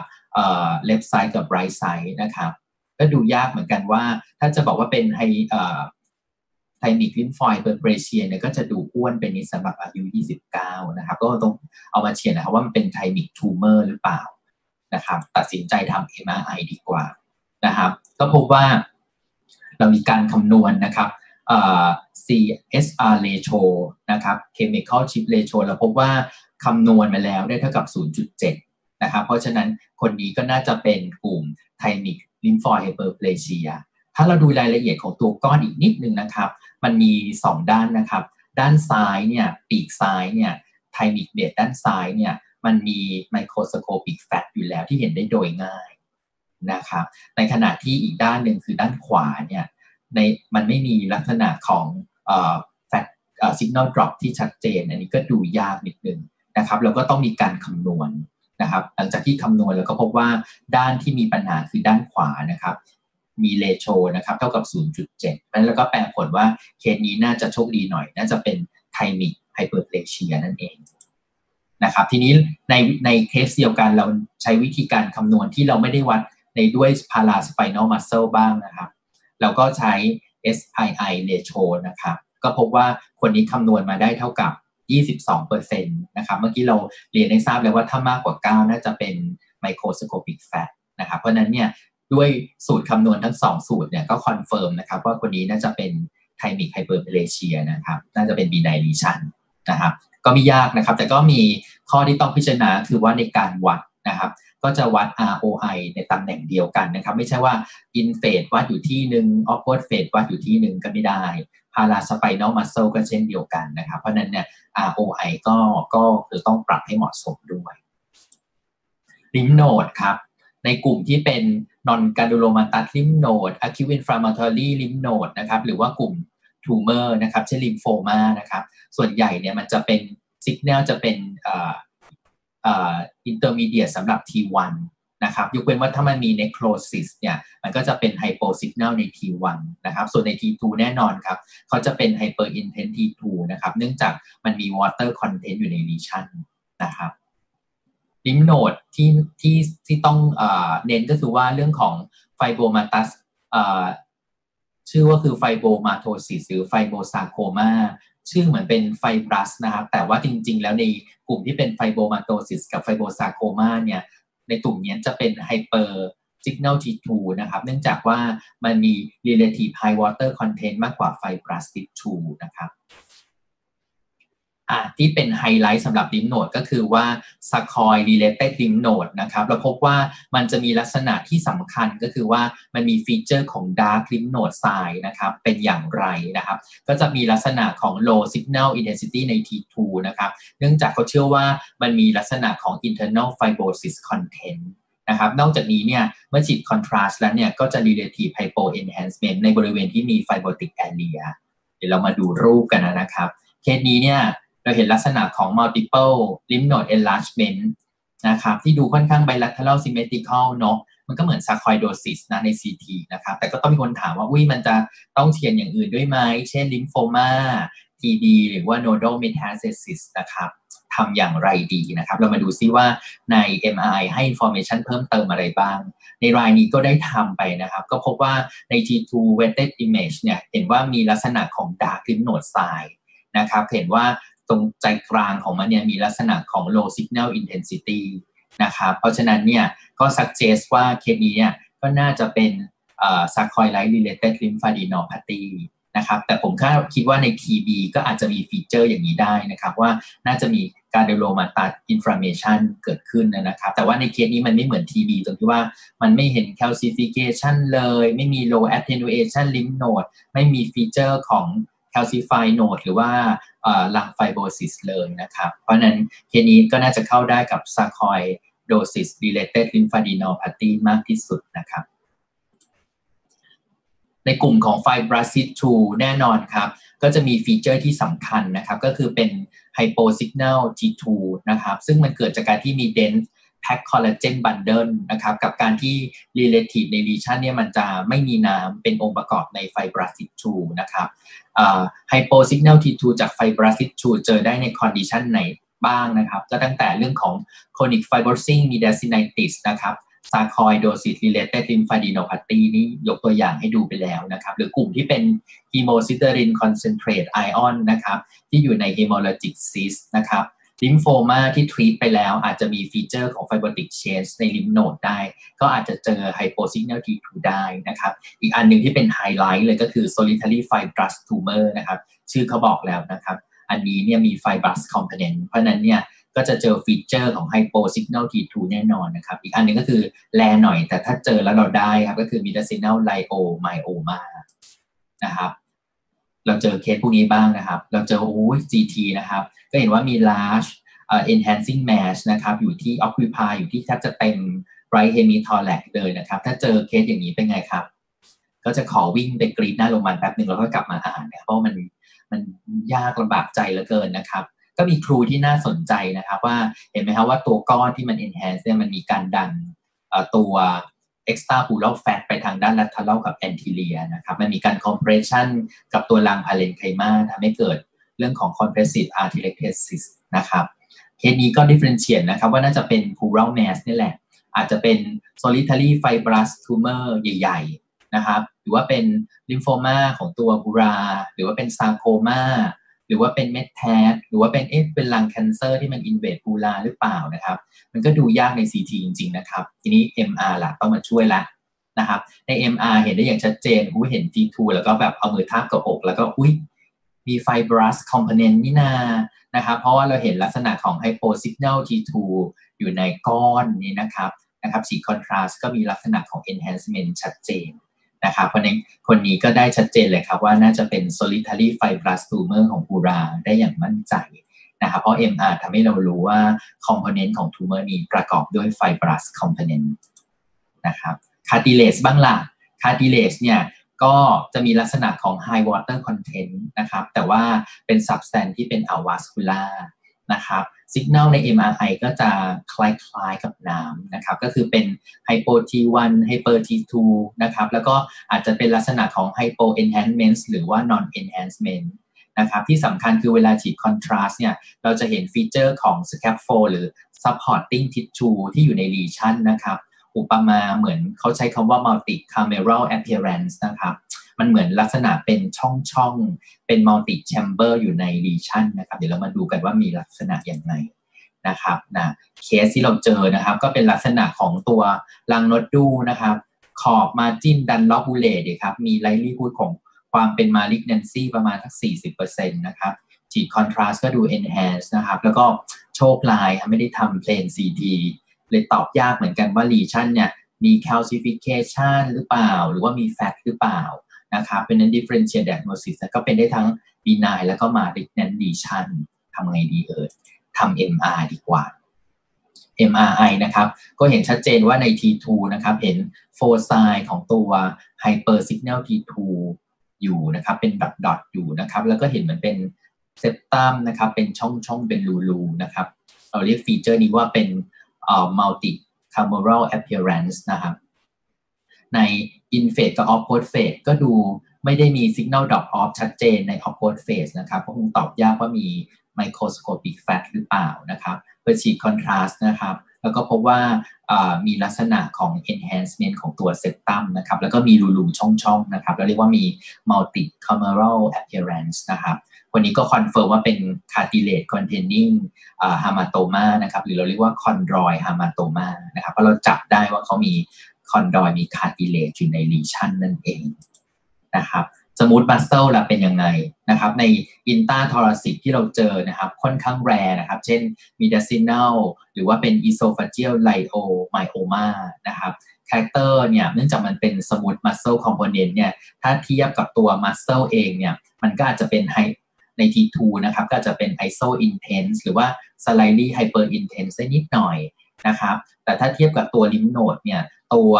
B: left side กับ right side นะครับก็ดูยากเหมือนกันว่าถ้าจะบอกว่าเป็นthymic lymphoid hyperplasia เนี่ยก็จะดูอ้วนเป็นนิดสำหรับอายุ 29 นะครับก็ต้องเอามาเชียร์นะครับว่ามันเป็น thymic tumor หรือเปล่านะครับตัดสินใจทำ MRI ดีกว่านะครับก็พบว่าเรามีการคำนวณนะครับCSR ratio นะครับ chemical chip ratio เราพบว่าคำนวณมาแล้วได้เท่ากับ 0.7 นะครับเพราะฉะนั้นคนนี้ก็น่าจะเป็นกลุ่ม thymic lymphoid hyperplasia ถ้าเราดูรายละเอียดของตัวก้อนอีกนิดนึงนะครับมันมี2ด้านนะครับด้านซ้ายเนี่ยปีกซ้ายเนี่ย thymic base ด้านซ้ายเนี่ยมันมี microscopic fat อยู่แล้วที่เห็นได้โดยง่ายนะครับในขณะที่อีกด้านหนึ่งคือด้านขวาเนี่ยมันไม่มีลักษณะของfat signal drop ที่ชัดเจนอันนี้ก็ดูยากนิดนึงนะครับเราก็ต้องมีการคำนวณนะครับหลังจากที่คำนวณแล้วก็พบว่าด้านที่มีปัญหาคือด้านขวานะครับมีเรโชนะครับเท่ากับ 0.7 แล้วก็แปลผลว่าเคสนี้น่าจะโชคดีหน่อยน่าจะเป็น thymic hyperplasia นั่นเองนะครับทีนี้ในเคสเดียวกันเราใช้วิธีการคำนวณที่เราไม่ได้วัดในด้วย paraspinal muscle บ้างนะครับเราก็ใช้ SII ratio นะครับก็พบว่าคนนี้คำนวณมาได้เท่ากับ 22% นะครับเมื่อกี้เราเรียนให้ทราบแล้วว่าถ้ามากกว่า 9 น่าจะเป็น microscopic fat นะครับเพราะนั้นเนี่ยด้วยสูตรคำนวณทั้ง2สูตรเนี่ยก็คอนเฟิร์มนะครับว่าคนนี้น่าจะเป็น thymic hyperplasia นะครับน่าจะเป็น benign lesion นะครับก็ไม่ยากนะครับแต่ก็มีข้อที่ต้องพิจารณาคือว่าในการวัดนะครับก็จะวัด ROI ในตำแหน่งเดียวกันนะครับไม่ใช่ว่า in phase วัดอยู่ที่หนึ่ง opposite phase วัดอยู่ที่หนึ่งก็ไม่ได้ paraspinal muscle ก็เช่นเดียวกันนะครับเพราะนั้นเนี่ย ROI ก็คือต้องปรับให้เหมาะสมด้วย lymph node ครับในกลุ่มที่เป็น non granulomatous lymph node acute inflammatory lymph node นะครับหรือว่ากลุ่ม tumor นะครับเช่น lymphoma นะครับส่วนใหญ่เนี่ยมันจะเป็น signal จะเป็นintermediate สำหรับ T1 นะครับยกเว้นว่าถ้ามันมี necrosis เนี่ยมันก็จะเป็น hyposignal ใน T1 นะครับส่วนใน T2 แน่นอนครับเขาจะเป็น hyperintense T2 นะครับเนื่องจากมันมี water content อยู่ใน lesion นะครับลิมโนดที่ต้องเน้นก็คือว่าเรื่องของไฟโบมาตัสชื่อว่าคือไฟโบมาโทซิสหรือไฟโบซาโคมาชื่อเหมือนเป็นไฟบรัสนะครับแต่ว่าจริงๆแล้วในกลุ่มที่เป็นไฟโบมาโทซิสกับไฟโบซาโคมาเนี่ยในกลุ่มนี้จะเป็นไฮเปอร์ซิกนัล T2 นะครับเนื่องจากว่ามันมี relative high water content มากกว่าไฟบรัส T2 นะครับที่เป็นไฮไลท์สำหรับลิมโนดก็คือว่า Sarcoid related lymph node นะครับเราพบว่ามันจะมีลักษณะที่สำคัญก็คือว่ามันมีฟีเจอร์ของ dark lymph node size นะครับเป็นอย่างไรนะครับก็จะมีลักษณะของ low signal intensity ใน T2 นะครับเนื่องจากเขาเชื่อว่ามันมีลักษณะของ internal fibrosis content นะครับนอกจากนี้เนี่ยเมื่อฉีด contrast แล้วเนี่ยก็จะ relative hypo enhancement ในบริเวณที่มี fibrotic area เดี๋ยวเรามาดูรูปกันนะครับเคสนี้เนี่ยเราเห็นลักษณะของ multiple lymph node enlargement นะครับที่ดูค่อนข้าง bilateral symmetrical เนาะมันก็เหมือน sarcoidosis นะใน CT นะครับแต่ก็ต้องมีคนถามว่ามันจะต้องเทียนอย่างอื่นด้วยไหมเช่น lymphoma TD หรือว่า nodal metastasis นะครับทำอย่างไรดีนะครับเรามาดูซิว่าใน MRI ให้ information เพิ่มเติมอะไรบ้างในรายนี้ก็ได้ทำไปนะครับก็พบว่าใน T2 weighted image เนี่ยเห็นว่ามีลักษณะของ dark lymph node size นะครับเห็นว่าตรงใจกลางของมันเนี่ยมีลักษณะของ low signal intensity นะครับเพราะฉะนั้นเนี่ยก็ suggest ว่าเคสนี้เนี่ยก็น่าจะเป็นsarcoid related lymphadenopathy นะครับแต่ผมคิดว่าใน TB ก็อาจจะมีฟีเจอร์อย่างนี้ได้นะครับว่าน่าจะมีการgranulomatosis inflammation เกิดขึ้นนะครับแต่ว่าในเคสนี้มันไม่เหมือน TB ตรงที่ว่ามันไม่เห็น calcification เลยไม่มี low attenuation lymph node ไม่มีฟีเจอร์ของcalcify node หรือว่าlung fibrosis เลยนะครับเพราะนั้นเคสนี้ก็น่าจะเข้าได้กับ sarcoidosis related lymphadenopathy มากที่สุดนะครับในกลุ่มของ fibrosis 2 แน่นอนครับก็จะมีฟีเจอร์ที่สำคัญนะครับก็คือเป็น hyposignal G2 นะครับซึ่งมันเกิดจากการที่มี dense pack collagen bundle นะครับกับการที่ relative ใน lesion เนี่ยมันจะไม่มีน้ำเป็นองค์ประกอบใน fibrosis 2 นะครับhyposignal T2 จาก fibrosis 2 เจอได้ใน condition ไหนบ้างนะครับก็ตั้งแต่เรื่องของ chronic fibrosing mediastinitis นะครับ sarcoidosis related lymphadenopathy นี่ยกตัวอย่างให้ดูไปแล้วนะครับหรือกลุ่มที่เป็น hemosiderin concentrate ion นะครับที่อยู่ใน hemorrhagic cyst นะครับลิมโฟมาที่ทรีตไปแล้วอาจจะมีฟีเจอร์ของ fibrotic change ในลิมโนดได้ก็อาจจะเจอ hyposignal T2 ได้นะครับอีกอันหนึ่งที่เป็นไฮไลท์เลยก็คือ solitary fibrous tumor นะครับชื่อเขาบอกแล้วนะครับอันนี้เนี่ยมี fibrous component เพราะนั้นเนี่ยก็จะเจอฟีเจอร์ของ hyposignal T2 แน่นอนนะครับอีกอันหนึ่งก็คือแลหน่อยแต่ถ้าเจอแล้วเราได้ครับก็คือ mediastinal leiomyoma นะครับเราเจอเคสพวกนี้บ้างนะครับเราเจอGT นะครับก็เห็นว่ามี large enhancing mass นะครับอยู่ที่ occupy อยู่ที่แทบจะเต็ม right hemithorax เลยนะครับถ้าเจอเคสอย่างนี้เป็นไงครับก็จะขอวิ่งไปกรีดหน้าโรงพยาบาลแป๊บนึงแล้วก็กลับมาอ่านนะเพราะมันยากลำบากใจเหลือเกินนะครับก็มีครูที่น่าสนใจนะครับว่าเห็นไหมครับว่าตัวก้อนที่มัน enhance เนี่ยมันมีการดันตัว extrapleural fat ไปทางด้าน lateral กับ anterior นะครับมันมีการ compression กับตัวรัง parenchyma ทำให้เกิดเรื่องของ compressive atelectasis นะครับเคสนี้ก็ differentiate นะครับว่าน่าจะเป็น pleural mass นี่แหละอาจจะเป็น solitary fibrous tumor ใหญ่ๆนะครับหรือว่าเป็น lymphoma ของตัวบูราหรือว่าเป็น sarcoma หรือว่าเป็นเม็ดแทสหรือว่าเป็นลังแคนเซอร์ที่มัน invade บูราหรือเปล่านะครับมันก็ดูยากใน CT จริงๆนะครับทีนี้ MR ล่ะต้องมาช่วยละนะครับใน MR เห็นได้อย่างชัดเจนเห็น T2 แล้วก็แบบเอามือทาบกับอกแล้วก็มี fibrous component นี่นะครับเพราะว่าเราเห็นลักษณะของ hyposignal T2 อยู่ในก้อนนี้นะครับฉีด contrast ก็มีลักษณะของ enhancement ชัดเจนนะครับเพราะนั้นคนนี้ก็ได้ชัดเจนเลยครับว่าน่าจะเป็น solitary fibrous tumor ของบูราได้อย่างมั่นใจนะครับเพราะ MR ทำให้เรารู้ว่า component ของ tumor นี้ประกอบด้วย fibrous component นะครับ cartilage บ้างล่ะ cartilage เนี่ยก็จะมีลักษณะของ high water content นะครับแต่ว่าเป็น substance ที่เป็น avascular นะครับ Signal ใน MRI ก็จะคล้ายๆกับน้ำนะครับก็คือเป็น Hypo T1 Hyper T2 นะครับแล้วก็อาจจะเป็นลักษณะของ Hypo Enhancement หรือว่า Non Enhancement นะครับที่สำคัญคือเวลาฉีด Contrast เนี่ยเราจะเห็นฟีเจอร์ของ Scaffold หรือ Supporting Tissue ที่อยู่ใน lesion นะครับอุปมาเหมือนเขาใช้คำว่า Multi Cameral Appearance นะครับมันเหมือนลักษณะเป็นช่องเป็น multi chamber อยู่ใน lesion นะครับเดี๋ยวเรามาดูกันว่ามีลักษณะอย่างไรนะครับเคสที่เราเจอนะครับก็เป็นลักษณะของตัวรังนดดูนะครับขอบ margin Dunlop-Bullet ครับมี likelihood ของความเป็น malignancy ประมาณสัก 40% นะครับฉีด contrast ก็ดู enhance นะครับแล้วก็โชคร้ายไม่ได้ทำ plain CT เลยตอบยากเหมือนกันว่า lesion เนี่ยมี calcification หรือเปล่าหรือว่ามี fat หรือเปล่านะครับเป็นนั้น differential diagnosis ก็เป็นได้ทั้ง benign แล้วก็ malignant lesion ทำไงดีทำ MR ดีกว่า MRI นะครับก็เห็นชัดเจนว่าใน T2 นะครับเห็น foci ของตัว hyper signal T2 อยู่นะครับเป็นดอทอยู่นะครับแล้วก็เห็นเหมือนเป็นเซปตัมนะครับเป็นช่องเป็นรูนะครับเราเรียกฟีเจอร์นี้ว่าเป็นmulti cameral appearance นะครับใน in phase กับ off post phase ก็ดูไม่ได้มี signal drop off ชัดเจนใน off post phase นะครับก็คงตอบยากว่ามี microscopic fat หรือเปล่านะครับเพื่อฉีด contrast นะครับแล้วก็พบว่ามีลักษณะของ enhancement ของตัว septum นะครับแล้วก็มีรูช่องนะครับเราเรียกว่ามี multi cameral appearance นะครับวันนี้ก็คอนเฟิร์มว่าเป็น cartilage containing hematoma นะครับหรือเราเรียกว่า chondroid hematoma นะครับเพราะเราจับได้ว่าเขามีคอนดอยมี cartilage อยู่ใน lesion นั่นเองนะครับสมูทมัสเซิลล่ะเป็นยังไงนะครับใน intrathoracic ที่เราเจอนะครับค่อนข้างแรร์นะครับเช่น mediastinal หรือว่าเป็น esophageal leiomyoma นะครับคาแรคเตอร์เนี่ยเนื่องจากมันเป็น smooth muscle component เนี่ยถ้าเทียบกับตัว muscle เองเนี่ยมันก็อาจจะเป็นใน T2 นะครับก็จะเป็น iso intense หรือว่า slightly hyper intense นิดหน่อยนะครับแต่ถ้าเทียบกับตัว lymph node เนี่ยตัว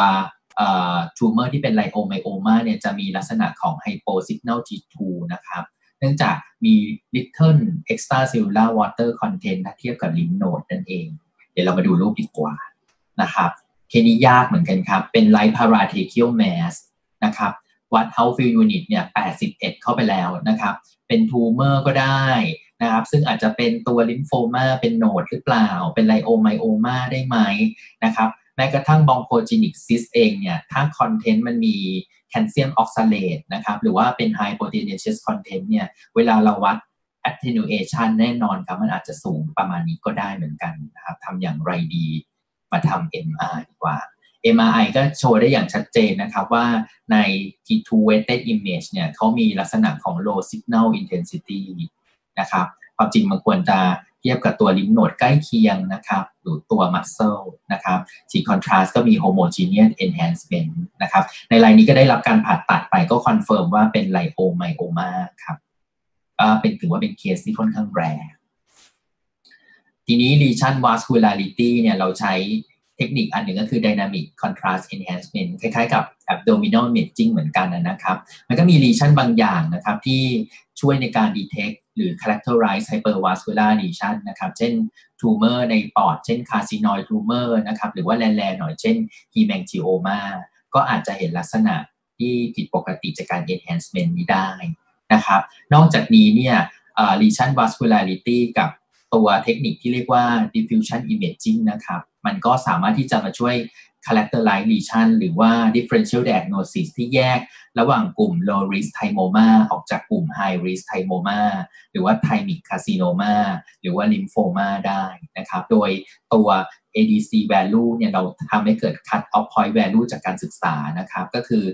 B: tumor ที่เป็นไลโอไมโอมาเนี่ยจะมีลักษณะของ hyposignal T2 นะครับเนื่องจากมี little extracellular water content ถ้าเทียบกับ lymph node นั่นเองเดี๋ยวเรามาดูรูปดีกว่านะครับเคสนี้ยากเหมือนกันครับเป็น right paratracheal mass นะครับวัด Hounsfield unit เนี่ย81เข้าไปแล้วนะครับเป็น tumor ก็ได้นะครับซึ่งอาจจะเป็นตัว lymphoma เป็นโนดหรือเปล่าเป็นไลโอไมโอมาได้ไหมนะครับแม้กระทั่ง bronchogenic cyst เองเนี่ยถ้าคอนเทนต์มันมีแคลเซียมออกซาเลตนะครับหรือว่าเป็น high proteinaceous content เนี่ยเวลาเราวัด attenuation แน่นอนครับมันอาจจะสูงประมาณนี้ก็ได้เหมือนกันนะครับทำอย่างไรดีมาทำ MR ดีกว่า MRI ก็โชว์ได้อย่างชัดเจนนะครับว่าใน T2 weighted image เนี่ยเขามีลักษณะของ low signal intensity นะครับความจริงมันควรจะเทียบกับตัวลิมโนดใกล้เคียงนะครับหรือตัว muscle นะครับฉีด contrast ก็มี homogeneous enhancement นะครับในรายนี้ก็ได้รับการผ่าตัดไปก็คอนเฟิร์มว่าเป็นไลโอไมโอมาครับถือว่าเป็นเคสที่ค่อนข้างแรร์ทีนี้ lesion vascularity เนี่ยเราใช้เทคนิคอันหนึ่งก็คือ dynamic contrast enhancement คล้ายๆกับ abdominal imaging เหมือนกันนะครับมันก็มี lesion บางอย่างนะครับที่ช่วยในการ detect หรือ characterize hypervascular lesion นะครับเช่น tumor ในปอดเช่น carcinoid tumor นะครับหรือว่าแลๆหน่อยเช่น hemangioma ก็อาจจะเห็นลักษณะที่ผิดปกติจากการ enhancement นี้ได้นะครับนอกจากนี้เนี่ยlesion vascularity กับตัวเทคนิคที่เรียกว่า diffusion imaging นะครับมันก็สามารถที่จะมาช่วย characterize lesion หรือว่า differential diagnosis ที่แยกระหว่างกลุ่ม low risk thymoma ออกจากกลุ่ม high risk thymoma หรือว่า thymic carcinoma หรือว่า lymphoma ได้นะครับโดยตัว ADC value เนี่ยเราทำให้เกิด cut off point value จากการศึกษานะครับก็คือ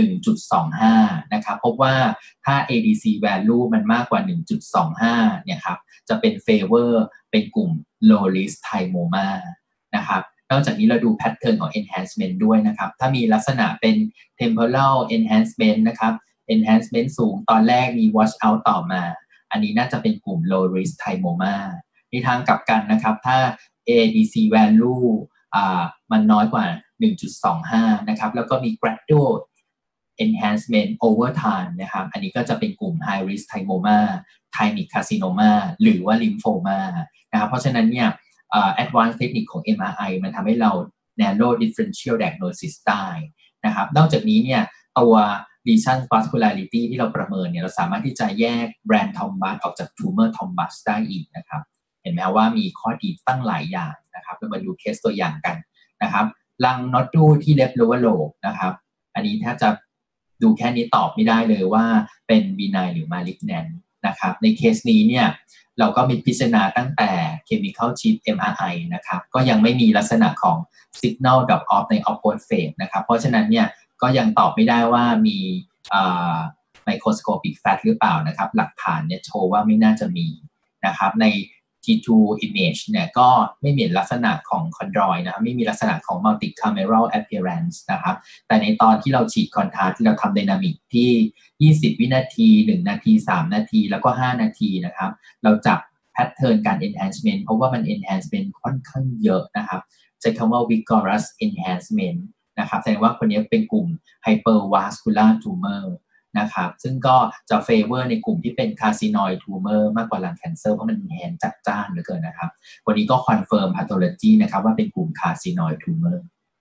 B: 1.25 นะครับพบว่าถ้า ADC value มันมากกว่า 1.25 เนี่ยครับจะเป็น favor เป็นกลุ่ม low risk thymoma นะครับนอกจากนี้เราดู pattern ของ enhancement ด้วยนะครับถ้ามีลักษณะเป็น temporal enhancement นะครับ enhancement สูงตอนแรกมี wash out ต่อมาอันนี้น่าจะเป็นกลุ่ม low risk thymoma ในทางกลับกันนะครับถ้า ADC value มันน้อยกว่า 1.25 นะครับแล้วก็มี gradual enhancement over time นะครับอันนี้ก็จะเป็นกลุ่ม high risk thymoma thymic carcinoma หรือว่า lymphoma นะครับเพราะฉะนั้นเนี่ยadvanced technique ของ MRI มันทำให้เรา narrow differential diagnosis ได้นะครับนอกจากนี้เนี่ยตัว lesion vascularity ที่เราประเมินเนี่ยเราสามารถที่จะแยก brand thrombus ออกจาก tumor thrombus ได้อีกนะครับเห็นไหมว่ามีข้อดีตั้งหลายอย่างนะครับเรามาดูเคสตัวอย่างกันนะครับลังน็อตดูที่ left lower lobe นะครับอันนี้แทบจะดูแค่นี้ตอบไม่ได้เลยว่าเป็น benign หรือ malignant นะครับในเคสนี้เนี่ยเราก็มีพิจารณาตั้งแต่ chemical chip MRI นะครับก็ยังไม่มีลักษณะของ signal drop off ใน upward phase นะครับเพราะฉะนั้นเนี่ยก็ยังตอบไม่ได้ว่ามีmicroscopic fat หรือเปล่านะครับหลักฐานเนี่ยโชว์ว่าไม่น่าจะมีนะครับใน T2 image เนี่ยก็ไม่มีลักษณะของ chondroid นะครับไม่มีลักษณะของ multicameral appearance นะครับแต่ในตอนที่เราฉีดคอนทราสต์ที่เราทำไดนามิกที่20วินาที1นาที3นาทีแล้วก็5นาทีนะครับเราจับแพทเทิร์นการ enhancement เพราะว่ามัน enhancement ค่อนข้างเยอะนะครับใช้คำว่า vigorous enhancement นะครับแสดงว่าคนนี้เป็นกลุ่ม hypervascular tumor นะครับซึ่งก็จะ favor ในกลุ่มที่เป็น carcinoid tumor มากกว่า lung cancer เพราะมันแหนจัดจ้านเหลือเกินนะครับวันนี้ก็ confirm pathology นะครับว่าเป็นกลุ่ม carcinoid tumor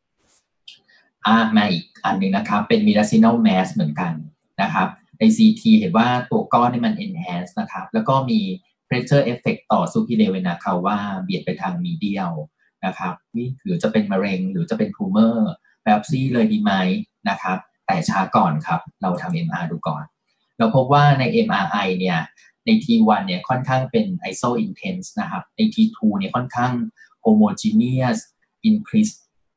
B: มาอีกอันนึงนะครับเป็น mediastinal mass เหมือนกันนะครับใน CT เห็นว่าตัวก้อนนี่มัน enhance นะครับแล้วก็มี pressure effect ต่อ superior vena cava เบียดไปทาง medial นะครับหรือจะเป็นมะเร็งหรือจะเป็น tumor biopsy เลยดีไหมนะครับแต่ช้าก่อนครับเราทำ MR ดูก่อนเราพบว่าใน MRI เนี่ยใน T1 เนี่ยค่อนข้างเป็น iso intense นะครับใน T2 เนี่ยค่อนข้าง homogeneous increase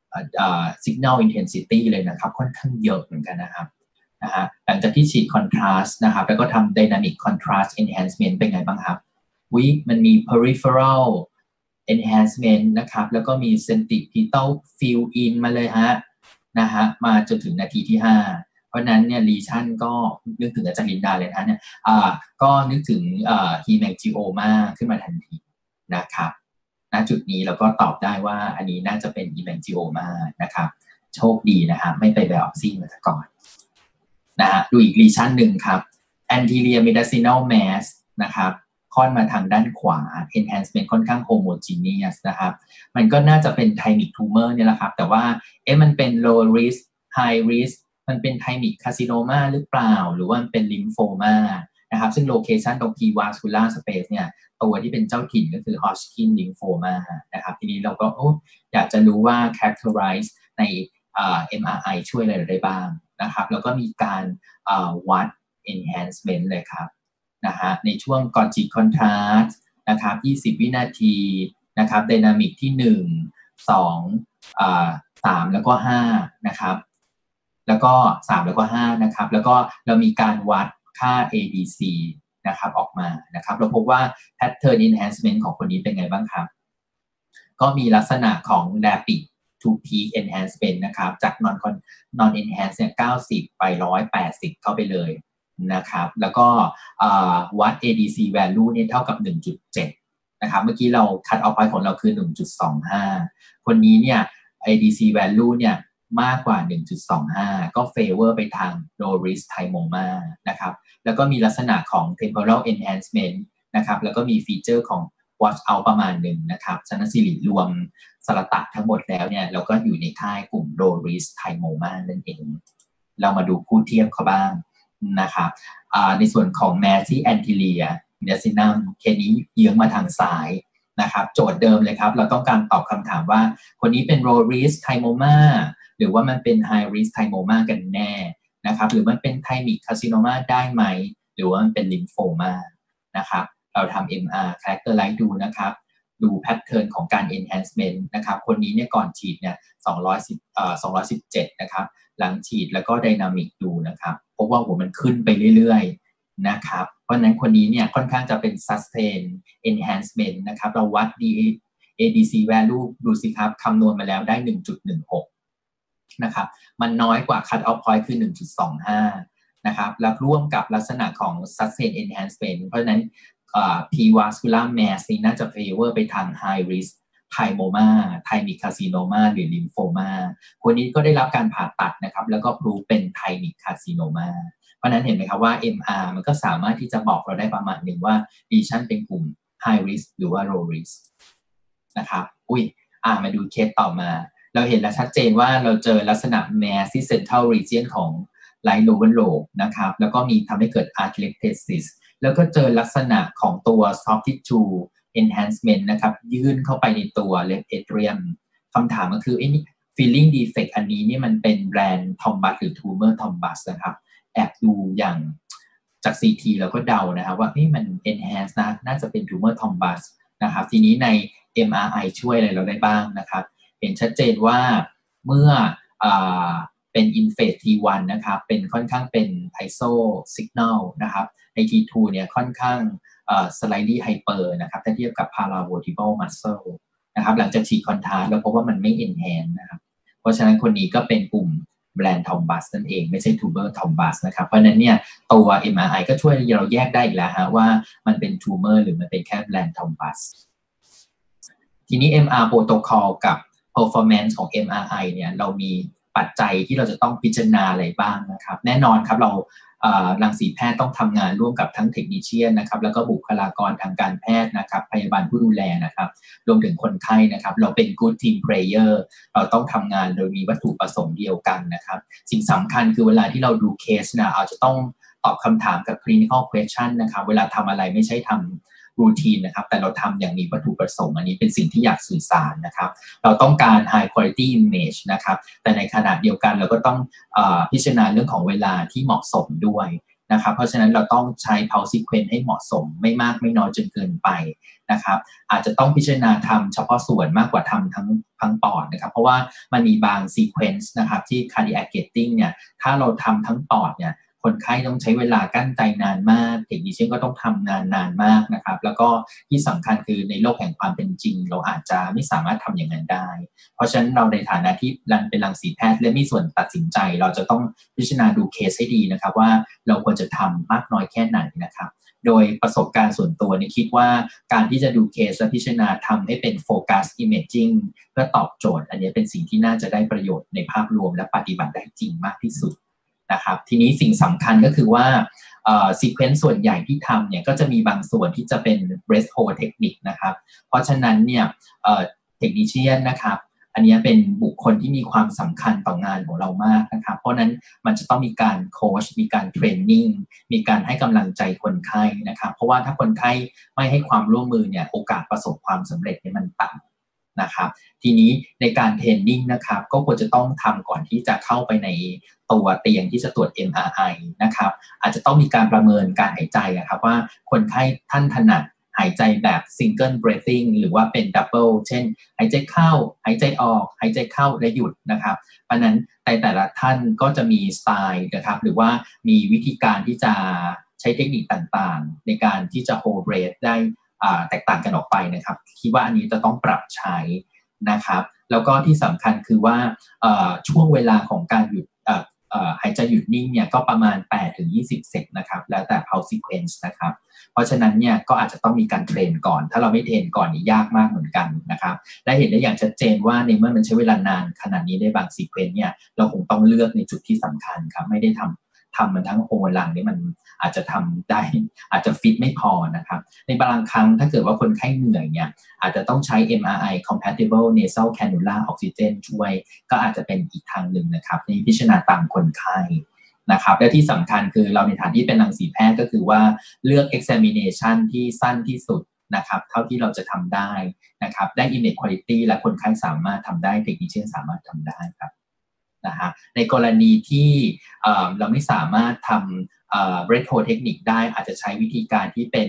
B: signal intensity เลยนะครับค่อนข้างเยอะเหมือนกันนะครับหลังจากที่ฉีด contrast นะครับแล้วก็ทำ dynamic contrast enhancement เป็นไงบ้างครับมันมี peripheral enhancement นะครับแล้วก็มี centripetal fill in มาเลยนะฮะมาจนถึงนาทีที่5เพราะนั้นเนี่ย lesion ก็นึกถึงอาจารย์ลินดาเลยนะเนี่ยก็นึกถึงhemangioma ขึ้นมาทันทีนะครับณจุดนี้เราก็ตอบได้ว่าอันนี้น่าจะเป็น hemangioma นะครับโชคดีนะฮะไม่ไป biopsy มาซะก่อนนะฮะดูอีก lesion หนึ่งครับ anterior mediastinal mass นะครับค่อนมาทางด้านขวา enhancement ค่อนข้าง homogeneous นะครับมันก็น่าจะเป็น thymic tumor เนี่ยแหละครับแต่ว่ามันเป็น low risk high risk มันเป็น thymic carcinoma หรือเปล่าหรือว่ามันเป็น lymphoma นะครับซึ่ง location ตรง P-vascular space เนี่ยตัวที่เป็นเจ้าถิ่นก็คือ Hodgkin lymphoma นะครับทีนี้เราก็อยากจะรู้ว่า characterize ในMRI ช่วยอะไรได้บ้างนะครับแล้วก็มีการวัด enhancement เลยครับนะฮะในช่วงก่อนฉีดคอนทราสต์นะครับ20วินาทีนะครับไดนามิกที่1 2 3แล้วก็5นะครับแล้วก็3แล้วก็5นะครับแล้วก็เรามีการวัดค่า ADC นะครับออกมานะครับเราพบว่า pattern enhancement ของคนนี้เป็นไงบ้างครับก็มีลักษณะของ rapid to peak enhancement นะครับจาก non enhance เนี่ย90ไป180เข้าไปเลยนะครับแล้วก็วัด ADC value เนี่ยเท่ากับ 1.7 นะครับเมื่อกี้เรา cut off point ของเราคือ 1.25 คนนี้เนี่ย ADC value เนี่ยมากกว่า 1.25 ก็ favor ไปทาง low risk thymoma นะครับแล้วก็มีลักษณะของ temporal enhancement นะครับแล้วก็มีฟีเจอร์ของ watch out ประมาณหนึ่งนะครับฉะนั้นสิริรวมสารตะทั้งหมดแล้วเนี่ยเราก็อยู่ในค่ายกลุ่ม low risk thymoma นั่นเองเรามาดูคู่เทียบเขาบ้างนะครับในส่วนของ mass ที่ anterior mediastinum เคสนี้เยื้องมาทางซ้ายนะครับโจทย์เดิมเลยครับเราต้องการตอบคำถามว่าคนนี้เป็น low risk thymoma หรือว่ามันเป็น high risk thymoma กันแน่นะครับหรือมันเป็น thymic carcinoma ได้ไหมหรือว่ามันเป็น lymphoma นะครับเราทำ MR characterize ดูนะครับดู pattern ของการ enhancement นะครับคนนี้เนี่ยก่อนฉีดเนี่ย217นะครับหลังฉีดแล้วก็ dynamic ดูนะครับพบว่ามันขึ้นไปเรื่อยๆนะครับเพราะฉะนั้นคนนี้เนี่ยค่อนข้างจะเป็น sustain enhancement นะครับเราวัด ADC value ดูสิครับคำนวณมาแล้วได้ 1.16 นะครับมันน้อยกว่า cut off point คือ 1.25 นะครับแล้วร่วมกับลักษณะของ sustain enhancement เพราะฉะนั้นP-vascular mass นี่น่าจะ favor ไปทาง high risk ไทโมมาไทมิกคาซิโนมาหรือลิมโฟมาคนนี้ก็ได้รับการผ่าตัดนะครับแล้วก็รู้เป็นไทมิกคาซิโนมาเพราะนั้นเห็นไหมครับว่า MR มันก็สามารถที่จะบอกเราได้ประมาณหนึ่งว่า lesion เป็นกลุ่ม high risk หรือว่า low risk นะครับมาดูเคสต่อมาเราเห็นแล้วชัดเจนว่าเราเจอลักษณะ mass ที่ central region ของ right lower lobe นะครับแล้วก็มีทำให้เกิด atelectasis แล้วก็เจอลักษณะของตัว soft tissue enhancement นะครับยื่นเข้าไปในตัว left atrium คำถามก็คือfeeling defect อันนี้นี่มันเป็น Bland thrombus หรือ tumor thrombus นะครับแอบดูอย่างจาก CT แล้วก็เดานะครับว่ามัน enhance นะน่าจะเป็น tumor thrombus นะครับทีนี้ใน MRI ช่วยอะไรเราได้บ้างนะครับเห็นชัดเจนว่าเมื่อเป็น in phase T1 นะครับเป็นค่อนข้างเป็น iso signal นะครับใน T2 เนี่ยค่อนข้างslightly hyper นะครับถ้าเทียบกับ paravertebral muscle นะครับหลังจากฉีดคอนทราสต์แล้วพบว่ามันไม่ enhance นะครับเพราะฉะนั้นคนนี้ก็เป็นกลุ่ม Bland thrombus นั่นเองไม่ใช่ tumor thrombus นะครับเพราะฉะนั้นเนี่ยตัว MRI ก็ช่วยเราแยกได้อีกแล้วฮะว่ามันเป็น tumor หรือมันเป็นแค่ Bland thrombus ทีนี้ MR protocol กับ performance ของ MRI เนี่ยเรามีปัจจัยที่เราจะต้องพิจารณาอะไรบ้างนะครับแน่นอนครับเรารังสีแพทย์ต้องทำงานร่วมกับทั้งเทคนิเชียนนะครับแล้วก็บุคลากรทางการแพทย์นะครับพยาบาลผู้ดูแลนะครับรวมถึงคนไข้นะครับเราเป็น good team player เราต้องทำงานโดยมีวัตถุประสงค์เดียวกันนะครับสิ่งสำคัญคือเวลาที่เราดูเคสนะเราจะต้องตอบคำถามกับ clinical question นะครับเวลาทำอะไรไม่ใช่ทำรูทีนนะครับแต่เราทำอย่างมีวัตถุประสงค์อันนี้เป็นสิ่งที่อยากสื่อสารนะครับเราต้องการ high quality image นะครับแต่ในขณะเดียวกันเราก็ต้องพิจารณาเรื่องของเวลาที่เหมาะสมด้วยนะครับเพราะฉะนั้นเราต้องใช้ pulse sequence ให้เหมาะสมไม่มากไม่น้อยจนเกินไปนะครับอาจจะต้องพิจารณาทำเฉพาะส่วนมากกว่าทำทั้งปอดนะครับเพราะว่ามันมีบาง sequence นะครับที่ cardiac gating เนี่ยถ้าเราทำทั้งปอดเนี่ยคนไข้ต้องใช้เวลากั้นใจนานมากเทคนิคก็ต้องทำนานมากนะครับแล้วก็ที่สำคัญคือในโลกแห่งความเป็นจริงเราอาจจะไม่สามารถทำอย่างนั้นได้เพราะฉะนั้นเราในฐานะที่เป็นรังสีแพทย์และมีส่วนตัดสินใจเราจะต้องพิจารณาดูเคสให้ดีนะครับว่าเราควรจะทำมากน้อยแค่ไหนนะครับโดยประสบการณ์ส่วนตัวนี่คิดว่าการที่จะดูเคสและพิจารณาทำให้เป็นโฟกัสอิมเมจจิ้งเพื่อตอบโจทย์อันนี้เป็นสิ่งที่น่าจะได้ประโยชน์ในภาพรวมและปฏิบัติได้จริงมากที่สุดนะครับทีนี้สิ่งสำคัญก็คือว่าซีเควนซ์ส่วนใหญ่ที่ทำเนี่ยก็จะมีบางส่วนที่จะเป็น breast hold technique นะครับเพราะฉะนั้นเนี่ยเทคนิเชียนนะครับอันนี้เป็นบุคคลที่มีความสำคัญต่องานของเรามากนะครับเพราะนั้นมันจะต้องมีการโค้ชมีการเทรนนิ่งมีการให้กำลังใจคนไข้นะครับเพราะว่าถ้าคนไข้ไม่ให้ความร่วมมือเนี่ยโอกาสประสบความสำเร็จเนี่ยมันต่ำนะครับทีนี้ในการเทรนนิ่งนะครับก็ควรจะต้องทำก่อนที่จะเข้าไปในตัวเตียงที่จะตรวจ MRI นะครับอาจจะต้องมีการประเมินการหายใจครับว่าคนไข้ท่านถนัดหายใจแบบ single breathing หรือว่าเป็น double เช่นหายใจเข้าหายใจออกหายใจเข้าและหยุดนะครับเพราะนั้นแต่ละท่านก็จะมีสไตล์นะครับหรือว่ามีวิธีการที่จะใช้เทคนิคต่างๆในการที่จะ hold breath ได้แตกต่างกันออกไปนะครับคิดว่าอันนี้จะต้องปรับใช้นะครับแล้วก็ที่สำคัญคือว่าช่วงเวลาของการหยุดหายใจหยุดนิ่งเนี่ยก็ประมาณ 8-20 เซกนะครับแล้วแต่ pulse sequence นะครับเพราะฉะนั้นเนี่ยก็อาจจะต้องมีการเทรนก่อนถ้าเราไม่เทรนก่อนนี่ยากมากเหมือนกันนะครับและเห็นได้อย่างชัดเจนว่าในเมื่อมันใช้เวลานานขนาดนี้ในบาง sequence เนี่ยเราคงต้องเลือกในจุดที่สำคัญครับไม่ได้ทำมันทั้งโฮลังนี่มันอาจจะทำได้อาจจะฟิตไม่พอนะครับในบางครั้งถ้าเกิดว่าคนไข้เหนื่อยเนี่ยอาจจะต้องใช้ MRI compatible nasal cannula oxygen ช่วยก็อาจจะเป็นอีกทางหนึ่งนะครับในพิจารณาตามคนไข้นะครับและที่สำคัญคือเราในฐานที่เป็นรังสีแพทย์ก็คือว่าเลือก examination ที่สั้นที่สุดนะครับเท่าที่เราจะทำได้นะครับได้ image quality และคนไข้สามารถทำได้ technician สามารถทำได้ครับนะฮะในกรณีที่เราไม่สามารถทำbreath hold technique ได้อาจจะใช้วิธีการที่เป็น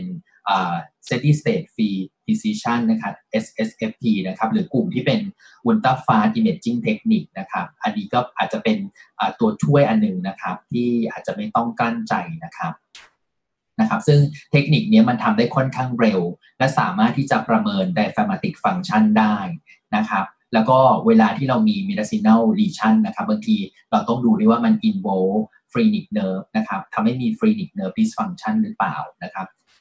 B: steady state free decision นะครับ SSFT นะครับหรือกลุ่มที่เป็น ultra fast imaging technique นะครับอันนี้ก็อาจจะเป็นตัวช่วยอันนึงนะครับที่อาจจะไม่ต้องกลั้นใจนะครับซึ่งเทคนิคนี้มันทำได้ค่อนข้างเร็วและสามารถที่จะประเมิน diaphragmatic function ได้นะครับแล้วก็เวลาที่เรามี mediastinal lesion นะครับบางทีเราต้องดูด้วยว่ามัน involve phrenic nerve นะครับทำให้มี phrenic nerve dysfunction หรือเปล่านะครับ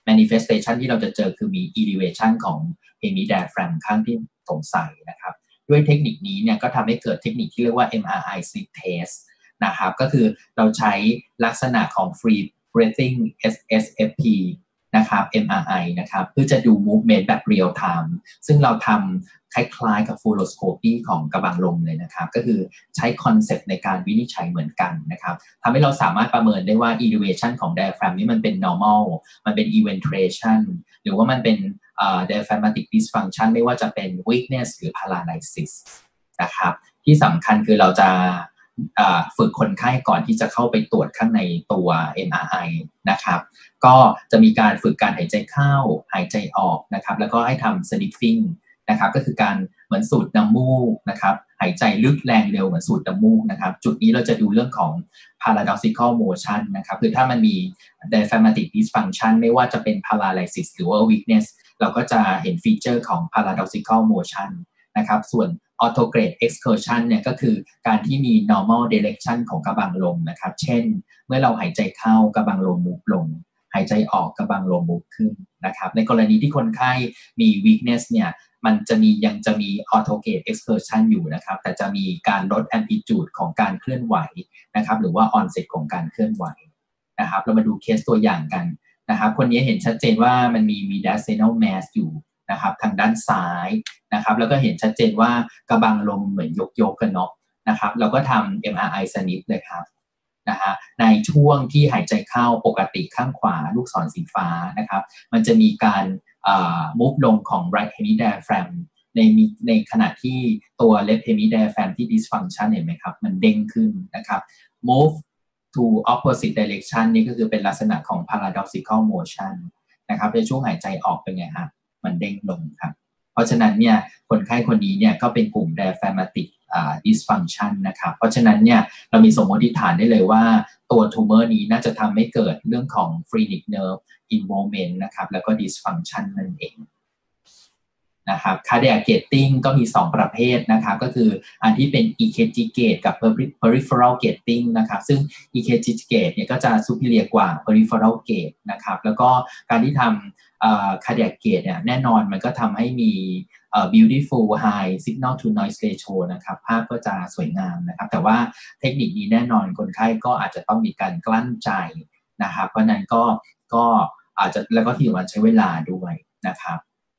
B: manifestation ที่เราจะเจอคือมี elevation ของ hemidiaphragm ข้างที่สงสัยนะครับด้วยเทคนิคนี้เนี่ยก็ทำให้เกิดเทคนิคที่เรียกว่า MRI sleep test นะครับก็คือเราใช้ลักษณะของ free breathing SSFP นะครับ MRI นะครับเพื่อจะดู movement แบบ real time ซึ่งเราทำคล้ายๆกับ fluoroscopy ของกระบังลมเลยนะครับก็คือใช้คอนเซปต์ในการวินิจฉัยเหมือนกันนะครับทำให้เราสามารถประเมินได้ว่า elevation ของ diaphragm นี้มันเป็น normal มันเป็น eventration หรือว่ามันเป็นdiaphragmatic dysfunction ไม่ว่าจะเป็น weakness หรือ paralysis นะครับที่สำคัญคือเราจะฝึกคนไข้ก่อนที่จะเข้าไปตรวจข้างในตัว MRI นะครับก็จะมีการฝึกการหายใจเข้าหายใจออกนะครับแล้วก็ให้ทำ sniffing นะครับก็คือการเหมือนสูดน้ำมูกนะครับหายใจลึกแรงเร็วเหมือนสูดน้ำมูกนะครับจุดนี้เราจะดูเรื่องของ paradoxical motion นะครับคือถ้ามันมี diaphragmatic dysfunction ไม่ว่าจะเป็น paralysis หรือว่า weakness เราก็จะเห็นฟีเจอร์ของ paradoxical motion นะครับส่วน autograde excursion เนี่ยก็คือการที่มี normal direction ของกระบังลมนะครับเช่นเมื่อเราหายใจเข้ากระบังลมมุบลงหายใจออกกระบังลมมุบขึ้นนะครับในกรณีที่คนไข้มี weakness เนี่ยมันยังจะมี autograde excursion อยู่นะครับแต่จะมีการลด amplitude ของการเคลื่อนไหวนะครับหรือว่า onset ของการเคลื่อนไหวนะครับเรามาดูเคสตัวอย่างกันนะครับคนนี้เห็นชัดเจนว่ามันมี mediastinal mass อยู่นะครับทางด้านซ้ายนะครับแล้วก็เห็นชัดเจนว่ากระบังลมเหมือนยกกันเนาะนะครับเราก็ทำ MRI sniff เลยครับนะฮะในช่วงที่หายใจเข้าปกติข้างขวาลูกศรสีฟ้านะครับมันจะมีการมุฟลงของ right hemidiaphragm ในขณะที่ตัว left hemidiaphragm ที่ dysfunction เห็นไหมครับมันเด้งขึ้นนะครับ move to opposite direction นี่ก็คือเป็นลักษณะของ paradoxical motion นะครับในช่วงหายใจออกเป็นไงครับมันเด้งลงครับเพราะฉะนั้นเนี่ยคนไข้คนนี้เนี่ยก็เป็นกลุ่ม diaphragmatic dysfunction นะครับเพราะฉะนั้นเนี่ยเรามีสมมติฐานได้เลยว่าตัว tumor นี้น่าจะทำให้เกิดเรื่องของ phrenic nerve involvement นะครับแล้วก็ dysfunction นั่นเองนะครับ cardiac gating ก็มี2ประเภทนะครับก็คืออันที่เป็น EKG gate กับ peripheral gating นะครับซึ่ง EKG gate เนี่ยก็จะ superior กว่า peripheral gate นะครับแล้วก็การที่ทำcardiac gate เนี่ยแน่นอนมันก็ทำให้มีbeautiful high signal to noise ratio นะครับภาพก็จะสวยงามนะครับแต่ว่าเทคนิคนี้แน่นอนคนไข้ก็อาจจะต้องมีการกลั้นใจนะครับเพราะนั้นก็อาจจะแล้วก็ที่สำคัญใช้เวลาด้วยนะครับ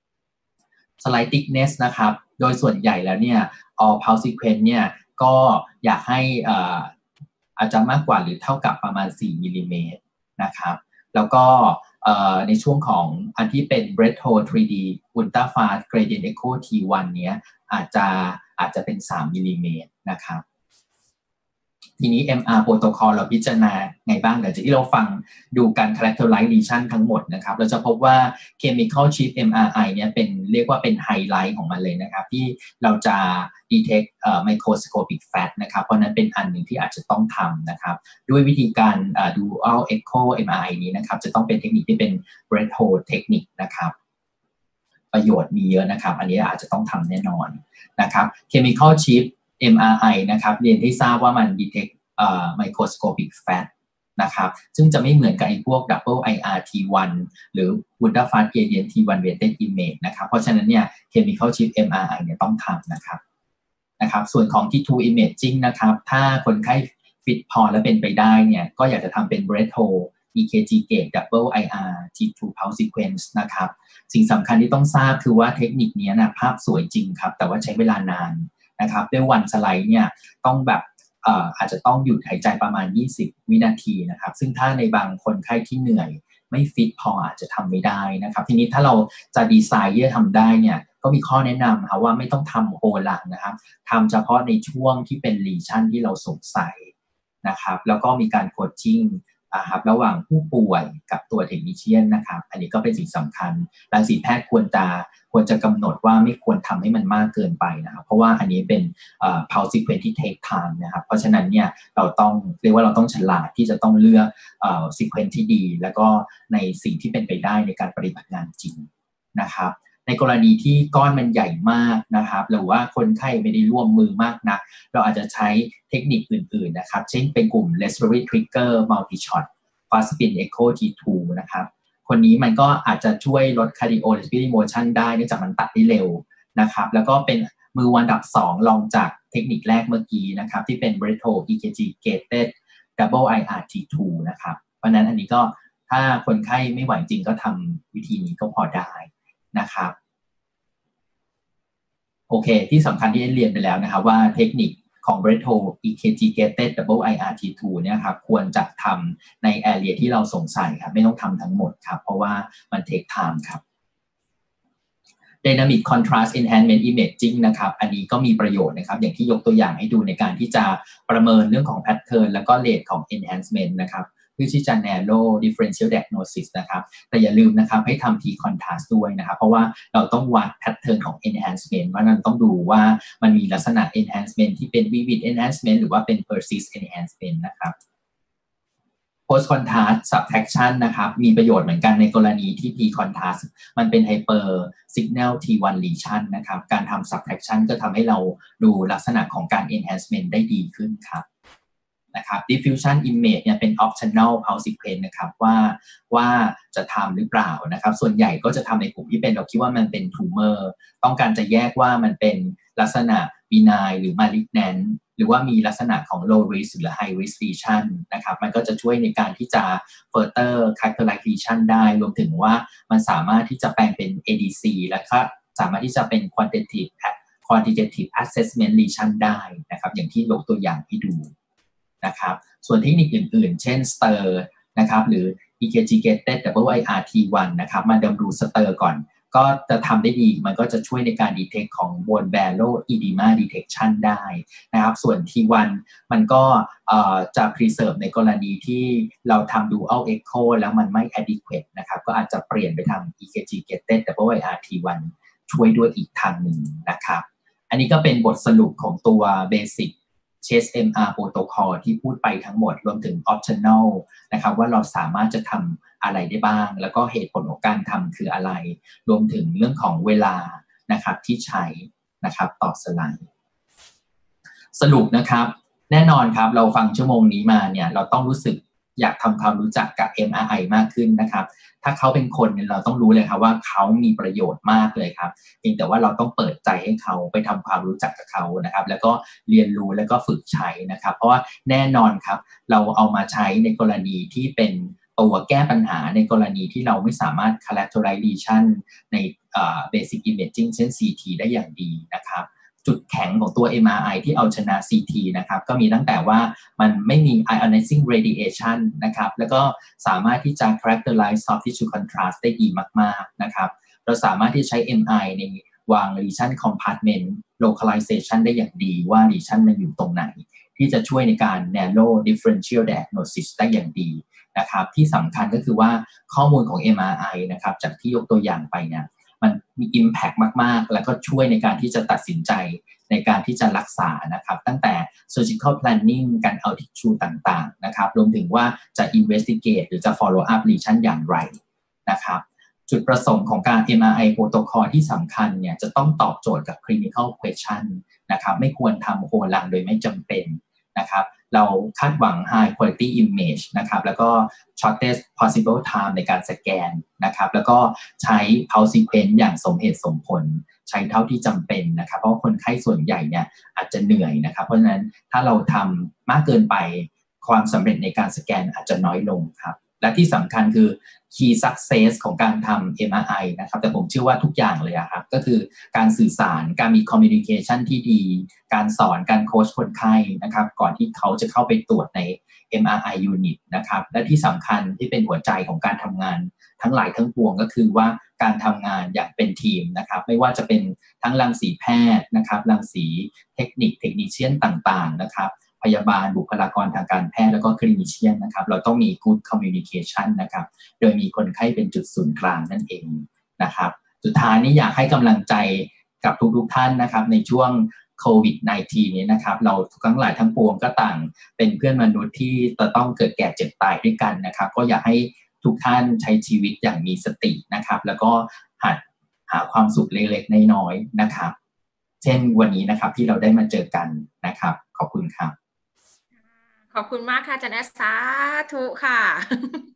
B: slide thickness นะครับโดยส่วนใหญ่แล้วเนี่ย all pulse sequence เนี่ยก็อยากให้อาจจะมากกว่าหรือเท่ากับประมาณ4มิลลิเมตรนะครับแล้วก็ในช่วงของอันที่เป็น breath hold 3D ultra fast gradient echo T1 เนี้ยอาจจะเป็น3มิลลิเมตรนะครับทีนี้ MR protocol เราพิจารณาไงบ้างเดี๋ยวที่เราฟังดูการ characterize lesion ทั้งหมดนะครับเราจะพบว่า chemical chip MRI เนี่ยเรียกว่าเป็นไฮไลท์ของมันเลยนะครับที่เราจะ detect microscopic fat นะครับเพราะนั้นเป็นอันหนึ่งที่อาจจะต้องทำนะครับด้วยวิธีการdual echo MRI นี้นะครับจะต้องเป็นเทคนิคที่เป็น breath hold technique นะครับประโยชน์มีเยอะนะครับอันนี้อาจจะต้องทำแน่นอนนะครับ chemical chip MRI นะครับเรียนให้ทราบว่ามัน detect microscopic fat นะครับซึ่งจะไม่เหมือนกับไอ้พวก double IR T1 หรือ ultra fast gradient T1 weighted image นะครับเพราะฉะนั้นเนี่ย chemical chip MRI เนี่ยต้องทำนะครับส่วนของ T2 imaging นะครับถ้าคนไข้ฟิตพอและเป็นไปได้เนี่ยก็อยากจะทำเป็น breath hold EKG gate double IR T2 pulse sequence นะครับสิ่งสำคัญที่ต้องทราบคือว่าเทคนิคนี้นะภาพสวยจริงครับแต่ว่าใช้เวลานานนะครับด้วยวันสไลด์เนี่ยต้องแบบอาจจะต้องหยุดหายใจประมาณ20วินาทีนะครับซึ่งถ้าในบางคนไข้ที่เหนื่อยไม่ฟิตพออาจจะทำไม่ได้นะครับทีนี้ถ้าเราจะดีไซน์ที่จะทำได้เนี่ยก็มีข้อแนะนำครับว่าไม่ต้องทำโฮหลังนะครับทำเฉพาะในช่วงที่เป็นลีชั่นที่เราสงสัยนะครับแล้วก็มีการโคชชิ่งครับระหว่างผู้ป่วยกับตัวเทคนิเชียนนะครับอันนี้ก็เป็นสิ่งสำคัญรังสีแพทย์ควรจะกำหนดว่าไม่ควรทำให้มันมากเกินไปนะครับเพราะว่าอันนี้เป็นpulse sequence ที่ take time นะครับเพราะฉะนั้นเนี่ยเราต้องเรียกว่าเราต้องฉลาดที่จะต้องเลือกsequence ที่ดีแล้วก็ในสิ่งที่เป็นไปได้ในการปฏิบัติงานจริงนะครับในกรณีที่ก้อนมันใหญ่มากนะครับหรือว่าคนไข้ไม่ได้ร่วมมือมากนักเราอาจจะใช้เทคนิคอื่นๆนะครับเช่นเป็นกลุ่ม respiratory trigger multi shot fast spin echo T2 นะครับคนนี้มันก็อาจจะช่วยลด cardio respiratory motion ได้เนื่องจากมันตัดได้เร็วนะครับแล้วก็เป็นมืออันดับ2รองจากเทคนิคแรกเมื่อกี้นะครับที่เป็น Breatho EKG gated double IRT2 นะครับเพราะนั้นอันนี้ก็ถ้าคนไข้ไม่ไหวจริงก็ทำวิธีนี้ก็พอได้นะครับโอเคที่สำคัญที่ได้เรียนไปแล้วนะครับว่าเทคนิคของ Breatho EKG gated double IRT2 เนี่ยครับควรจะทำใน area ที่เราสงสัยครับไม่ต้องทำทั้งหมดครับเพราะว่ามัน take time ครับ Dynamic Contrast Enhancement Imaging นะครับอันนี้ก็มีประโยชน์นะครับอย่างที่ยกตัวอย่างให้ดูในการที่จะประเมินเรื่องของ pattern แล้วก็ rate ของ enhancement นะครับเพื่อที่จะ narrow differential diagnosis นะครับแต่อย่าลืมนะครับให้ทำ T-contrast ด้วยนะครับเพราะว่าเราต้องวัด pattern ของ enhancement ว่านั้นต้องดูว่ามันมีลักษณะ enhancement ที่เป็น vivid enhancement หรือว่าเป็น persist enhancement นะครับ post contrast subtraction นะครับมีประโยชน์เหมือนกันในกรณีที่ P contrast มันเป็น hyper signal T1 lesion นะครับการทำ subtraction ก็ทำให้เราดูลักษณะของการ enhancement ได้ดีขึ้นครับนะครับ diffusion image เนี่ยเป็น optional pulse sequence นะครับว่าจะทำหรือเปล่านะครับส่วนใหญ่ก็จะทำในกลุ่มที่เป็นเราคิดว่ามันเป็น tumor ต้องการจะแยกว่ามันเป็นลักษณะ benign หรือ malignant หรือว่ามีลักษณะของ low risk หรือ high risk lesion นะครับมันก็จะช่วยในการที่จะ further characterize lesion ได้รวมถึงว่ามันสามารถที่จะแปลงเป็น ADC และก็สามารถที่จะเป็น quantitative assessment lesion ได้นะครับอย่างที่ยกตัวอย่างให้ดูนะครับส่วนเทคนิคอื่นๆเช่น STIR นะครับหรือ EKG gated double IRT1 นะครับมาดำดู STIR ก่อนก็จะทำได้ดีมันก็จะช่วยในการ detect ของ bone marrow edema detection ได้นะครับส่วน T1 มันก็จะ preserve ในกรณีที่เราทำ dual echo แล้วมันไม่ adequate นะครับก็อาจจะเปลี่ยนไปทำ EKG gated double IRT1 ช่วยด้วยอีกทางหนึ่งนะครับอันนี้ก็เป็นบทสรุปของตัว basic Chest MR Protocol ที่พูดไปทั้งหมดรวมถึง optional นะครับว่าเราสามารถจะทำอะไรได้บ้างแล้วก็เหตุผลของการทำคืออะไรรวมถึงเรื่องของเวลานะครับที่ใช้นะครับต่อสไลด์สรุปนะครับแน่นอนครับเราฟังชั่วโมงนี้มาเนี่ยเราต้องรู้สึกอยากทำความรู้จักกับ MRI มากขึ้นนะครับถ้าเขาเป็นคนเนี่ยเราต้องรู้เลยครับว่าเขามีประโยชน์มากเลยครับเพียงแต่ว่าเราต้องเปิดใจให้เขาไปทำความรู้จักกับเขานะครับแล้วก็เรียนรู้แล้วก็ฝึกใช้นะครับเพราะว่าแน่นอนครับเราเอามาใช้ในกรณีที่เป็นตัวแก้ปัญหาในกรณีที่เราไม่สามารถ characterize lesion ในbasic imaging เช่น CT ได้อย่างดีนะครับจุดแข็งของตัว MRI ที่เอาชนะ CT นะครับก็มีตั้งแต่ว่ามันไม่มี ionizing radiation นะครับแล้วก็สามารถที่จะ characterize soft tissue contrast ได้ดีมากๆนะครับเราสามารถที่ใช้ MRI ในวาง lesion compartment localization ได้อย่างดีว่า lesion มันอยู่ตรงไหนที่จะช่วยในการ narrow differential diagnosis ได้อย่างดีนะครับที่สำคัญก็คือว่าข้อมูลของ MRI นะครับจากที่ยกตัวอย่างไปเนี่ยมันมี impact มากๆแล้วก็ช่วยในการที่จะตัดสินใจในการที่จะรักษานะครับตั้งแต่ surgical planning การเอา tissue ต่างๆนะครับรวมถึงว่าจะ investigate หรือจะ follow up lesion อย่างไรนะครับจุดประสงค์ของการ MRI protocol ที่สำคัญเนี่ยจะต้องตอบโจทย์กับ clinical question นะครับไม่ควรทำโฮลังโดยไม่จำเป็นนะครับเราคาดหวัง high quality image นะครับแล้วก็ shortest possible time ในการสแกนนะครับแล้วก็ใช้ pulse sequence อย่างสมเหตุสมผลใช้เท่าที่จำเป็นนะครับเพราะคนไข้ส่วนใหญ่เนี่ยอาจจะเหนื่อยนะครับเพราะฉะนั้นถ้าเราทำมากเกินไปความสำเร็จในการสแกนอาจจะน้อยลงครับและที่สำคัญคือ key success ของการทำ MRI นะครับแต่ผมเชื่อว่าทุกอย่างเลยครับก็คือการสื่อสารการมี communication ที่ดีการสอนการโค้ชคนไข้นะครับก่อนที่เขาจะเข้าไปตรวจใน MRI unit นะครับและที่สำคัญที่เป็นหัวใจของการทำงานทั้งหลายทั้งปวงก็คือว่าการทำงานอย่างเป็นทีมนะครับไม่ว่าจะเป็นทั้งรังสีแพทย์นะครับรังสีเทคนิคเชียนต่างๆนะครับพยาบาลบุคลากรทางการแพทย์แล้วก็คลินิเชียนนะครับเราต้องมี good communication นะครับโดยมีคนไข้เป็นจุดศูนย์กลางนั่นเองนะครับสุดท้ายนี้อยากให้กำลังใจกับทุกท่านนะครับในช่วงโควิด -19 นี้นะครับเราทั้งหลายทั้งปวงก็ต่างเป็นเพื่อนมนุษย์ที่จะต้องเกิดแก่เจ็บตายด้วยกันนะครับก็อยากให้ทุกท่านใช้ชีวิตอย่างมีสตินะครับแล้วก็หัดหาความสุขเล็กๆน้อยๆนะครับเช่นวันนี้นะครับที่เราได้มาเจอกันนะครับขอบคุณครับ
A: ขอบคุณมากค่ะอาจารย์แอสสาธุค่ะ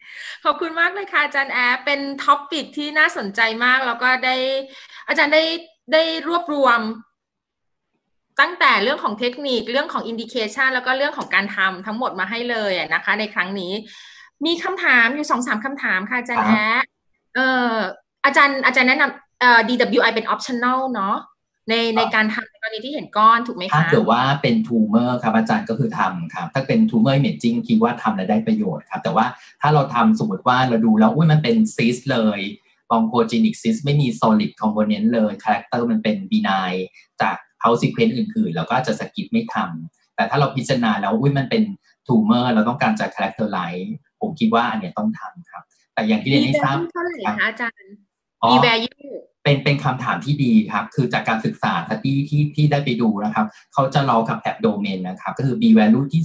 A: ขอบคุณมากเลยค่ะอาจารย์แอฟเป็นท็อปปิกที่น่าสนใจมากแล้วก็ได้อาจารย์ได้รวบรวมตั้งแต่เรื่องของเทคนิคเรื่องของอินดิเคชันแล้วก็เรื่องของการทำทั้งหมดมาให้เลยนะคะในครั้งนี้มีคำถามอยู่2-3คำถามค่ะอาจารย์แอฟเอ่ออาจารย์แนะนำDWI เป็น optional เนาะในการทำกรณีที่เห็นก้อนถูกไหมคะ
B: ถ้าเกิดว่าเป็นทูเมอร์ครับอาจารย์ก็คือทำครับถ้าเป็นทูเมอร์เมจจิ้งคิดว่าทำแล้วได้ประโยชน์ครับแต่ว่าถ้าเราทำสมมติว่าเราดูแล้วมันเป็นซิสเลยบองโคจินิกซิสไม่มี solid component เลยคาแรคเตอร์มันเป็น benign จาก house sequence อื่นๆเราก็จะสกิปไม่ทำแต่ถ้าเราพิจารณาแล้วมันเป็นทูเมอร์เราต้องการจะ characterize ผมคิดว่าอันเนี้ยต้องทำครับแต่อย่างที่เรียนให้ทราบ
A: เท่าไหร่คะอาจารย์
B: B
A: value
B: เป็นคำถามที่ดีครับคือจากการศึกษาที่ได้ไปดูนะครับเขาจะรอกับแอปโดเมนนะครับก็คือ B value ที่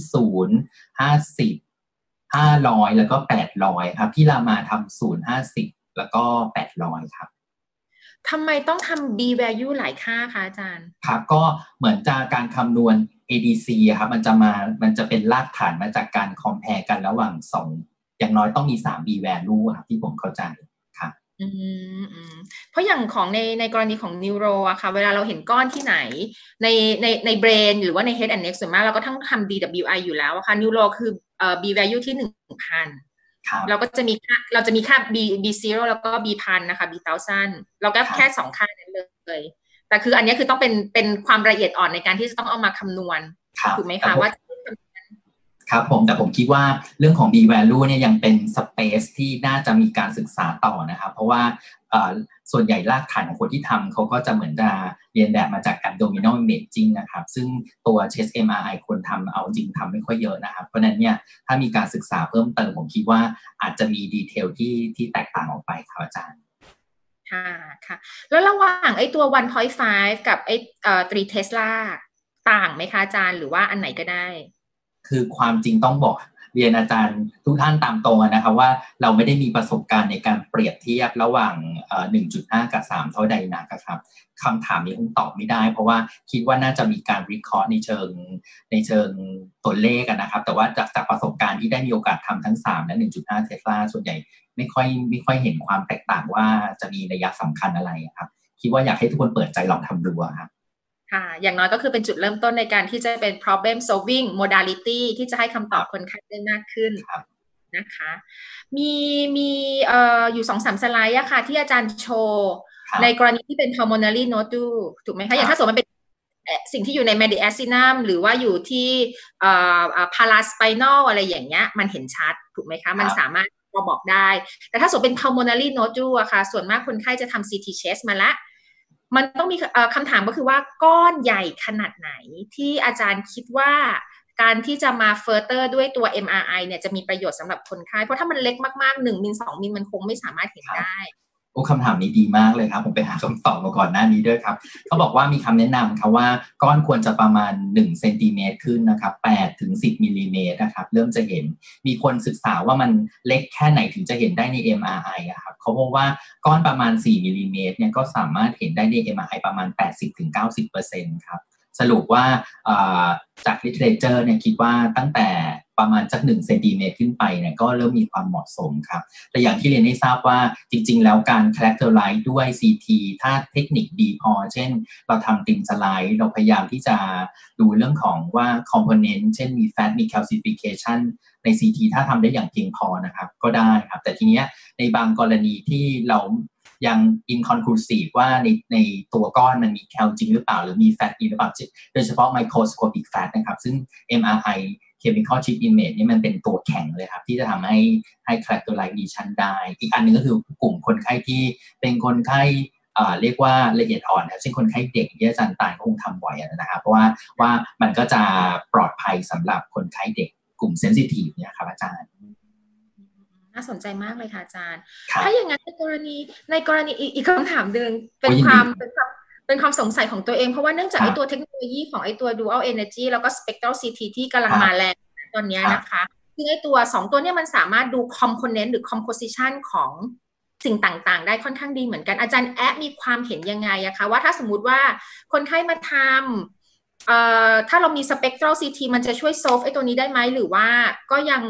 B: 0 50 500แล้วก็800ครับที่รามาทำ0 50แล้วก็800ครับ
A: ทำไมต้องทำ B value หลายค่าคะอาจารย์
B: ครับก็เหมือนจากการคำนวณ ADC ครับมันจะเป็นรากฐานมาจากการ compare กันระหว่าง2อย่างน้อยต้องมี3 B value ครับที่ผมเข้าใจครับ
A: เพราะอย่างของในกรณีของนิวโรอะค่ะเวลาเราเห็นก้อนที่ไหนในเบรนหรือว่าใน head and neck ส่วนมากเราก็ต้องทำ DWI อยู่แล้วอะค่ะนิวโรคือB value ที่ 1,000 เราก็จะมีค่า B0 แล้วก็ B1000 นะคะ B1000 เราก็แค่2ค่านั้นเลยแต่คืออันนี้คือต้องเป็นความละเอียดอ่อนในการที่จะต้องเอามาคำนวณถูกไหมคะว่า
B: ครับผมแต่ผมคิดว่าเรื่องของ B value เนี่ยยังเป็นสเปซที่น่าจะมีการศึกษาต่อนะครับเพราะว่าส่วนใหญ่รากฐานของคนที่ทำเขาก็จะเหมือนจะเรียนแบบมาจาก abdominal imaging นะครับซึ่งตัว chest MRI คนทำเอาจริงทำไม่ค่อยเยอะนะครับเพราะนั้นเนี่ยถ้ามีการศึกษาเพิ่มเติมผมคิดว่าอาจจะมีดีเทลที่แตกต่างออกไปครับอาจารย์
A: ค่ะแล้วระหว่างไอ้ตัว 1.5 กับไอ้3 Tesla ต่างไหมคะอาจารย์หรือว่าอันไหนก็ได้
B: คือความจริงต้องบอกเรียนอาจารย์ทุกท่านตามตรงนะครับว่าเราไม่ได้มีประสบการณ์ในการเปรียบเทียบระหว่าง 1.5 กับ 3 เท่าใดนักครับคำถามนี้คงตอบไม่ได้เพราะว่าคิดว่าน่าจะมีการวิเคราะห์ในเชิงตัวเลขนะครับแต่ว่าจากประสบการณ์ที่ได้มีโอกาสทำทั้ง3และ 1.5 เทสลาส่วนใหญ่ไม่ค่อยเห็นความแตกต่างว่าจะมีนัยสำคัญอะไรครับคิดว่าอยากให้ทุกคนเปิดใจลองทำดูครับ
A: ค่ะอย่างน้อยก็คือเป็นจุดเริ่มต้นในการที่จะเป็น problem solving modality ที่จะให้คำตอบคนไข้ได้มากขึ้นนะคะมีอยู่2-3 สไลด์อะค่ะที่อาจารย์โชว์ในกรณีที่เป็น pulmonary nodule ถูกไหมคะอย่างถ้าสมมติมันเป็นสิ่งที่อยู่ใน mediastinum หรือว่าอยู่ที่paraspinal อะไรอย่างเงี้ยมันเห็นชัดถูกไหมคะมันสามารถบอกได้แต่ถ้าสมมติเป็น pulmonary nodule อะค่ะส่วนมากคนไข้จะทำ CT chest มาละมันต้องมีคำถามก็คือว่าก้อนใหญ่ขนาดไหนที่อาจารย์คิดว่าการที่จะมาเฟอร์เตอร์ด้วยตัว MRI เนี่ยจะมีประโยชน์สำหรับคนไข้เพราะถ้ามันเล็กมากๆ1 มิล 2 มิลมันคงไม่สามารถเห็นได้
B: โอ้คำถามนี้ดีมากเลยครับผมไปหาคำตอบมาก่อนหน้านี้ด้วยครับเขาบอกว่ามีคำแนะนำครับว่าก้อนควรจะประมาณ1 เซนติเมตรขึ้นนะครับ8 ถึง 10 มิลลิเมตรนะครับเริ่มจะเห็นมีคนศึกษาว่ามันเล็กแค่ไหนถึงจะเห็นได้ใน MRI ครับเขาบอกว่าก้อนประมาณ4 มิลลิเมตรเนี่ยก็สามารถเห็นได้ใน MRI ประมาณ 80-90% ครับสรุปว่าจาก literature เนี่ยคิดว่าตั้งแต่ประมาณสัก1 เซนติเมตรขึ้นไปเนี่ยก็เริ่มมีความเหมาะสมครับแต่อย่างที่เรียนให้ทราบว่าจริงๆแล้วการ characterize ด้วย CT ถ้าเทคนิคดีพอเช่นเราทำติมสไลด์เราพยายามที่จะดูเรื่องของว่า component เช่นมี fat มี calcification ใน CT ถ้าทำได้อย่างเพียงพอนะครับก็ได้ครับแต่ทีเนี้ยในบางกรณีที่เรายัง inconclusive ว่าในตัวก้อนมันมีแคลจริงหรือเปล่าหรือมีแฟตจริงหรือเปล่าโดยเฉพาะ microscopic fat นะครับซึ่ง MRI chemical chip image นี่มันเป็นตัวแข็งเลยครับที่จะทำให้ characterization ได้อีกอันนึงก็คือกลุ่มคนไข้ที่เป็นคนไข้เรียกว่าละเอียดอ่อนนะเช่นคนไข้เด็กที่อาจารย์ตายคงทำบ่อยนะครับเพราะว่ามันก็จะปลอดภัยสำหรับคนไข้เด็กกลุ่ม sensitive เนี่ยครับอาจารย์
A: น่าสนใจมากเลยค่ะอาจารย์ถ้าอย่างนั้นในกรณีอีกคำถามหนึ่งเป็นความสงสัยของตัวเองเพราะว่าเนื่องจากไอ้ตัวเทคโนโลยีของไอ้ตัว dual energy แล้วก็ spectral CT ที่กำลังมาแรงตอนนี้นะคะซึ่งไอ้ตัว2ตัวเนี่ยมันสามารถดู component หรือ composition ของสิ่งต่างๆได้ค่อนข้างดีเหมือนกันอาจารย์แอปมีความเห็นยังไงอะคะว่าถ้าสมมุติว่าคนไข้มาทำถ้าเรามี spectral CT มันจะช่วย solve ไอ้ตัวนี้ได้ไหมหรือว่าก็ยัง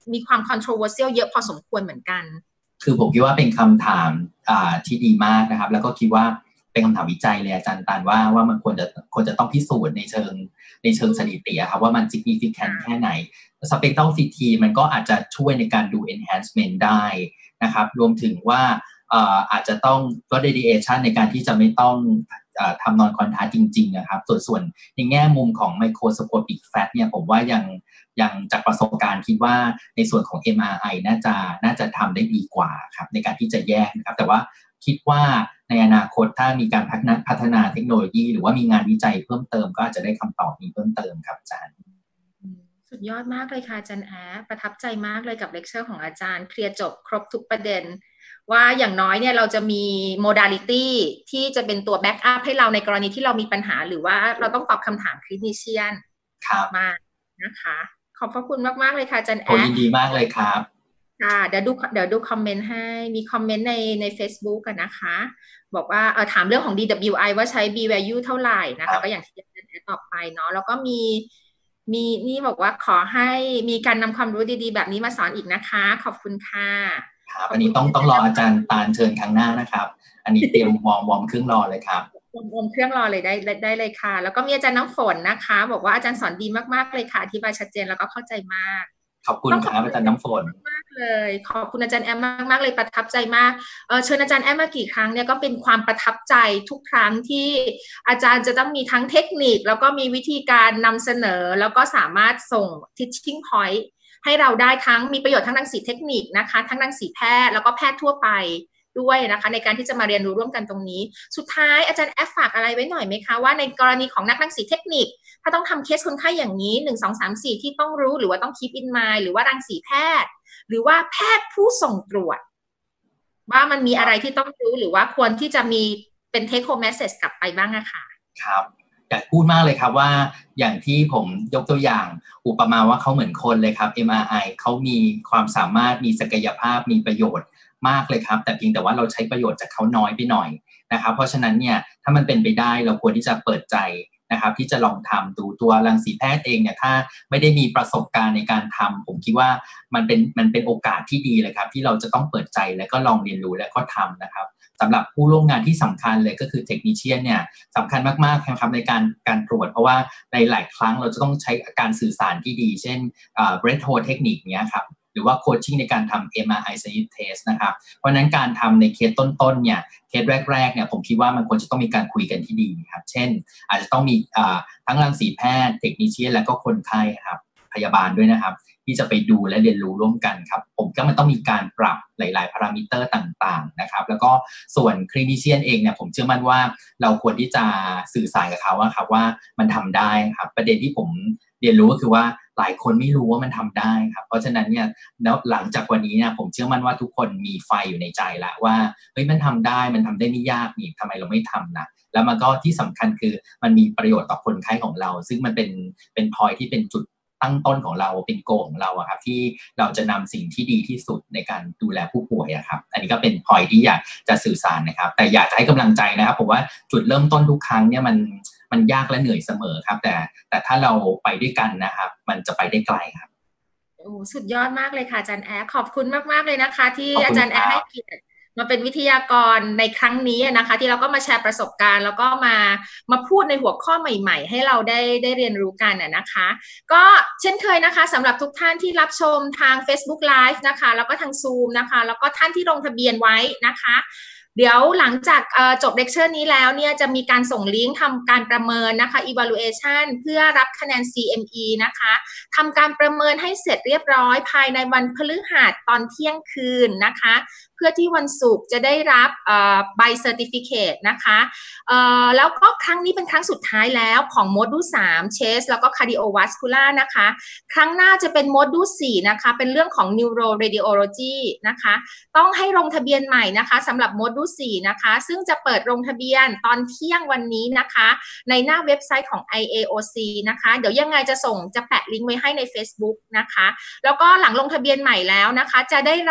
A: มีความ controversial เยอะพอสมควรเหมือนกัน
B: คือผมคิดว่าเป็นคำถามที่ดีมากนะครับแล้วก็คิดว่าเป็นคำถามวิจัยเลยอาจารย์ตานว่ามันควรจะต้องพิสูจน์ในเชิงสถิติครับว่ามัน significant แค่ไหน spectral CT มันก็อาจจะช่วยในการดู enhancement ได้นะครับรวมถึงว่าอาจจะต้องลด radiation ในการที่จะไม่ต้องทำ non contact จริงๆนะครับส่วนในแง่มุมของ microscopic fat เนี่ยผมว่ายังจากประสบการณ์คิดว่าในส่วนของ MRI น่าจะทำได้ดีกว่าครับในการที่จะแยกนะครับแต่ว่าคิดว่าในอนาคตถ้ามีการพัฒนาเทคโนโลยีหรือว่ามีงานวิจัยเพิ่มเติมก็อาจจะได้คำตอบนี้เพิ่มเติมครับอาจารย์
A: สุดยอดมากเลยค่ะอาจารย์แอฟประทับใจมากเลยกับเลคเชอร์ของอาจารย์เคลียร์จบครบทุกประเด็นว่าอย่างน้อยเนี่ยเราจะมีโมดาลิตี้ที่จะเป็นตัวแบ็กอัพให้เราในกรณีที่เรามีปัญหาหรือว่าเราต้องตอบคำถามคลินิเชียนมานะคะขอบพระคุณมากๆเลยค่ะอาจารย์แอฟ
B: ยินดีมากเลยครับ
A: ค่ะเดี๋ยวดูคอมเมนต์ให้มีคอมเมนต์ใน Facebook กันนะคะบอกว่าถามเรื่องของ DWI ว่าใช้ B value เท่าไหร่นะคะก็อย่างที่อาจารย์แอฟตอบไปเนาะแล้วก็มีนี่บอกว่าขอให้มีการนำความรู้ดีๆแบบนี้มาสอนอีกนะคะขอบคุณค่ะ
B: ครับอันนี้ต้องรออาจารย์ตาลเชิญครั้งหน้านะครับอันนี้เตรียมวอร์มเครื่องรอเลยครับ
A: วอร์มเครื่องรอเลยได้เลยค่ะแล้วก็มีอาจารย์น้ำฝนนะคะบอกว่าอาจารย์สอนดีมากๆเลยค่ะอธิบายชัดเจนแล้วก็เข้าใจมาก
B: ขอบคุณครับอาจารย์น้ำฝน
A: มากเลยขอบคุณอาจารย์แอมมากๆเลยประทับใจมากเชิญอาจารย์แอมมากี่ครั้งเนี่ยก็เป็นความประทับใจทุกครั้งที่อาจารย์จะต้องมีทั้งเทคนิคแล้วก็มีวิธีการนำเสนอแล้วก็สามารถส่ง teaching point ให้เราได้ทั้งมีประโยชน์ทั้งรังสีเทคนิคนะคะทั้งรังสีแพทย์แล้วก็แพทย์ทั่วไปด้วยนะคะในการที่จะมาเรียนรู้ร่วมกันตรงนี้สุดท้ายอาจารย์แอฟฝากอะไรไว้หน่อยไหมคะว่าในกรณีของนักรังสีเทคนิคถ้าต้องทำเคสคนไข้อย่างนี้1 2 3 4ที่ต้องรู้หรือว่าต้อง keep in mind หรือว่ารังสีแพทย์หรือว่าแพทย์ผู้ส่งตรวจว่ามันมีอะไรที่ต้องรู้หรือว่าควรที่จะมีเป็น take home message กลับไปบ้างอะค่ะ
B: ครับอยากพูดมากเลยครับว่าอย่างที่ผมยกตัวอย่างอุปมาว่าเขาเหมือนคนเลยครับ MRI เขามีความสามารถมีศักยภาพมีประโยชน์มากเลยครับแต่เพียงแต่ว่าเราใช้ประโยชน์จากเขาน้อยไปหน่อยนะครับเพราะฉะนั้นเนี่ยถ้ามันเป็นไปได้เราควรที่จะเปิดใจนะครับที่จะลองทำดูตัวรังสีแพทย์เองเนี่ยถ้าไม่ได้มีประสบการณ์ในการทำผมคิดว่ามันเป็นโอกาสที่ดีเลยครับที่เราจะต้องเปิดใจและก็ลองเรียนรู้และก็ทำนะครับสำหรับผู้ร่วมงานที่สำคัญเลยก็คือเทคนิเชียนเนี่ยสำคัญมากๆนะครับในการตรวจเพราะว่าในหลายครั้งเราจะต้องใช้การสื่อสารที่ดีเช่นbreath hold technique เนี้ยครับหรือว่าโคชชิ่งในการทำ MRI Sensitive Test นะครับเพราะนั้นการทำในเคสต้นๆเนี่ยเคสแรกๆเนี่ยผมคิดว่ามันควรจะต้องมีการคุยกันที่ดีครับเช่นอาจจะต้องมีทั้งรังสีแพทย์เทคนิเชียนและก็คนไข้ครับพยาบาลด้วยนะครับที่จะไปดูและเรียนรู้ร่วมกันครับผมก็มันต้องมีการปรับหลายๆพารามิเตอร์ต่างๆนะครับแล้วก็ส่วนคลินิเชียนเองเนี่ยผมเชื่อมั่นว่าเราควรที่จะสื่อสารกับเขาว่ามันทำได้ครับประเด็นที่ผมเรียนรู้ก็คือว่าหลายคนไม่รู้ว่ามันทำได้ครับเพราะฉะนั้นเนี่ยแล้วหลังจากวันนี้เนี่ยผมเชื่อมั่นว่าทุกคนมีไฟอยู่ในใจแล้วว่าเฮ้ยมันทำได้ไม่ยากนี่ทำไมเราไม่ทำนะแล้วมันก็ที่สำคัญคือมันมีประโยชน์ต่อคนไข้ของเราซึ่งมันเป็นพอยที่เป็นจุดตั้งต้นของเราเป็นโกของเราอะครับที่เราจะนำสิ่งที่ดีที่สุดในการดูแลผู้ป่วยอะครับอันนี้ก็เป็นพอยที่อยากจะสื่อสารนะครับแต่อยากจะให้กำลังใจนะครับผมว่าจุดเริ่มต้นทุกครั้งเนี่ยมันยากและเหนื่อยเสมอครับแต่ถ้าเราไปด้วยกันนะครับมันจะไปได้ไกลครับ
A: โอ้สุดยอดมากเลยค่ะอาจารย์แอร์ขอบคุณมากๆเลยนะคะที่อาจารย์แอร์ให้เกียรติมาเป็นวิทยากรในครั้งนี้นะคะที่เราก็มาแชร์ประสบการณ์แล้วก็มาพูดในหัวข้อใหม่ๆให้เราได้เรียนรู้กันนะคะก็เช่นเคยนะคะสำหรับทุกท่านที่รับชมทาง Facebook Live นะคะแล้วก็ทาง Zoom นะคะแล้วก็ท่านที่ลงทะเบียนไว้นะคะเดี๋ยวหลังจากจบเลคเชอร์นี้แล้วเนี่ยจะมีการส่งลิงก์ทำการประเมินนะคะ evaluation เพื่อรับคะแนน CME นะคะทำการประเมินให้เสร็จเรียบร้อยภายในวันพฤหัสตอนเที่ยงคืนนะคะเพื่อที่วันศุกร์จะได้รับใบเซอร์ติฟิเคตนะคะแล้วก็ครั้งนี้เป็นครั้งสุดท้ายแล้วของโมดูล3เชสแล้วก็คาร์ดิโอวัสคูล่านะคะครั้งหน้าจะเป็นโมดูล4นะคะเป็นเรื่องของ Neuro Radiology นะคะต้องให้ลงทะเบียนใหม่นะคะสำหรับโมดูล4นะคะซึ่งจะเปิดลงทะเบียนตอนเที่ยงวันนี้นะคะในหน้าเว็บไซต์ของ IAOC นะคะเดี๋ยวยังไงจะแปะลิงก์ไว้ให้ใน Facebook นะคะแล้วก็หลังลงทะเบียนใหม่แล้วนะคะจะได้รับ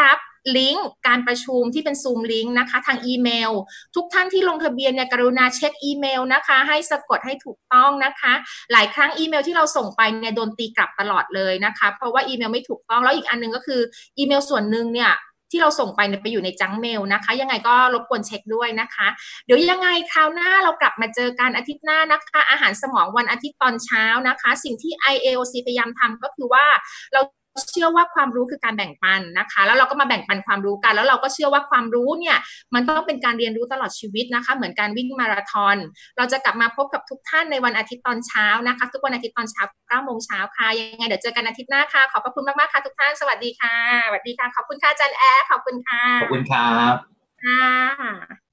A: ลิงก์การประชุมที่เป็นซูมลิงก์นะคะทางอีเมลทุกท่านที่ลงทะเบียนเนี่ยกรุณาเช็คอีเมลนะคะให้สะกดให้ถูกต้องนะคะหลายครั้งอีเมลที่เราส่งไปเนี่ยโดนตีกลับตลอดเลยนะคะเพราะว่าอีเมลไม่ถูกต้องแล้วอีกอันนึงก็คืออีเมลส่วนหนึ่งเนี่ยที่เราส่งไปเนี่ยไปอยู่ในจังเมลนะคะยังไงก็รบกวนเช็คด้วยนะคะเดี๋ยวยังไงคราวหน้าเรากลับมาเจอกันอาทิตย์หน้านะคะอาหารสมองวันอาทิตย์ตอนเช้านะคะสิ่งที่ IAOC พยายามทำก็คือว่าเราเชื่อว่าความรู้คือการแบ่งปันนะคะแล้วเราก็มาแบ่งปันความรู้กันแล้วเราก็เชื่อว่าความรู้เนี่ยมันต้องเป็นการเรียนรู้ตลอดชีวิตนะคะเหมือนการวิ่งมาราธอนเราจะกลับมาพบกับทุกท่านในวันอาทิตย์ตอนเช้านะคะทุกวันอาทิตย์ตอนเช้า9 โมงเช้าค่ะยังไงเดี๋ยวเจอกันอาทิตย์หน้าค่ะขอบพระคุณมากๆค่ะทุกท่านสวัสดีค่ะสวัสดีค่ะขอบคุณค่ะอาจารย์แอร์ขอบคุณค่ะ
B: ขอบคุณครับ
A: ค่ะ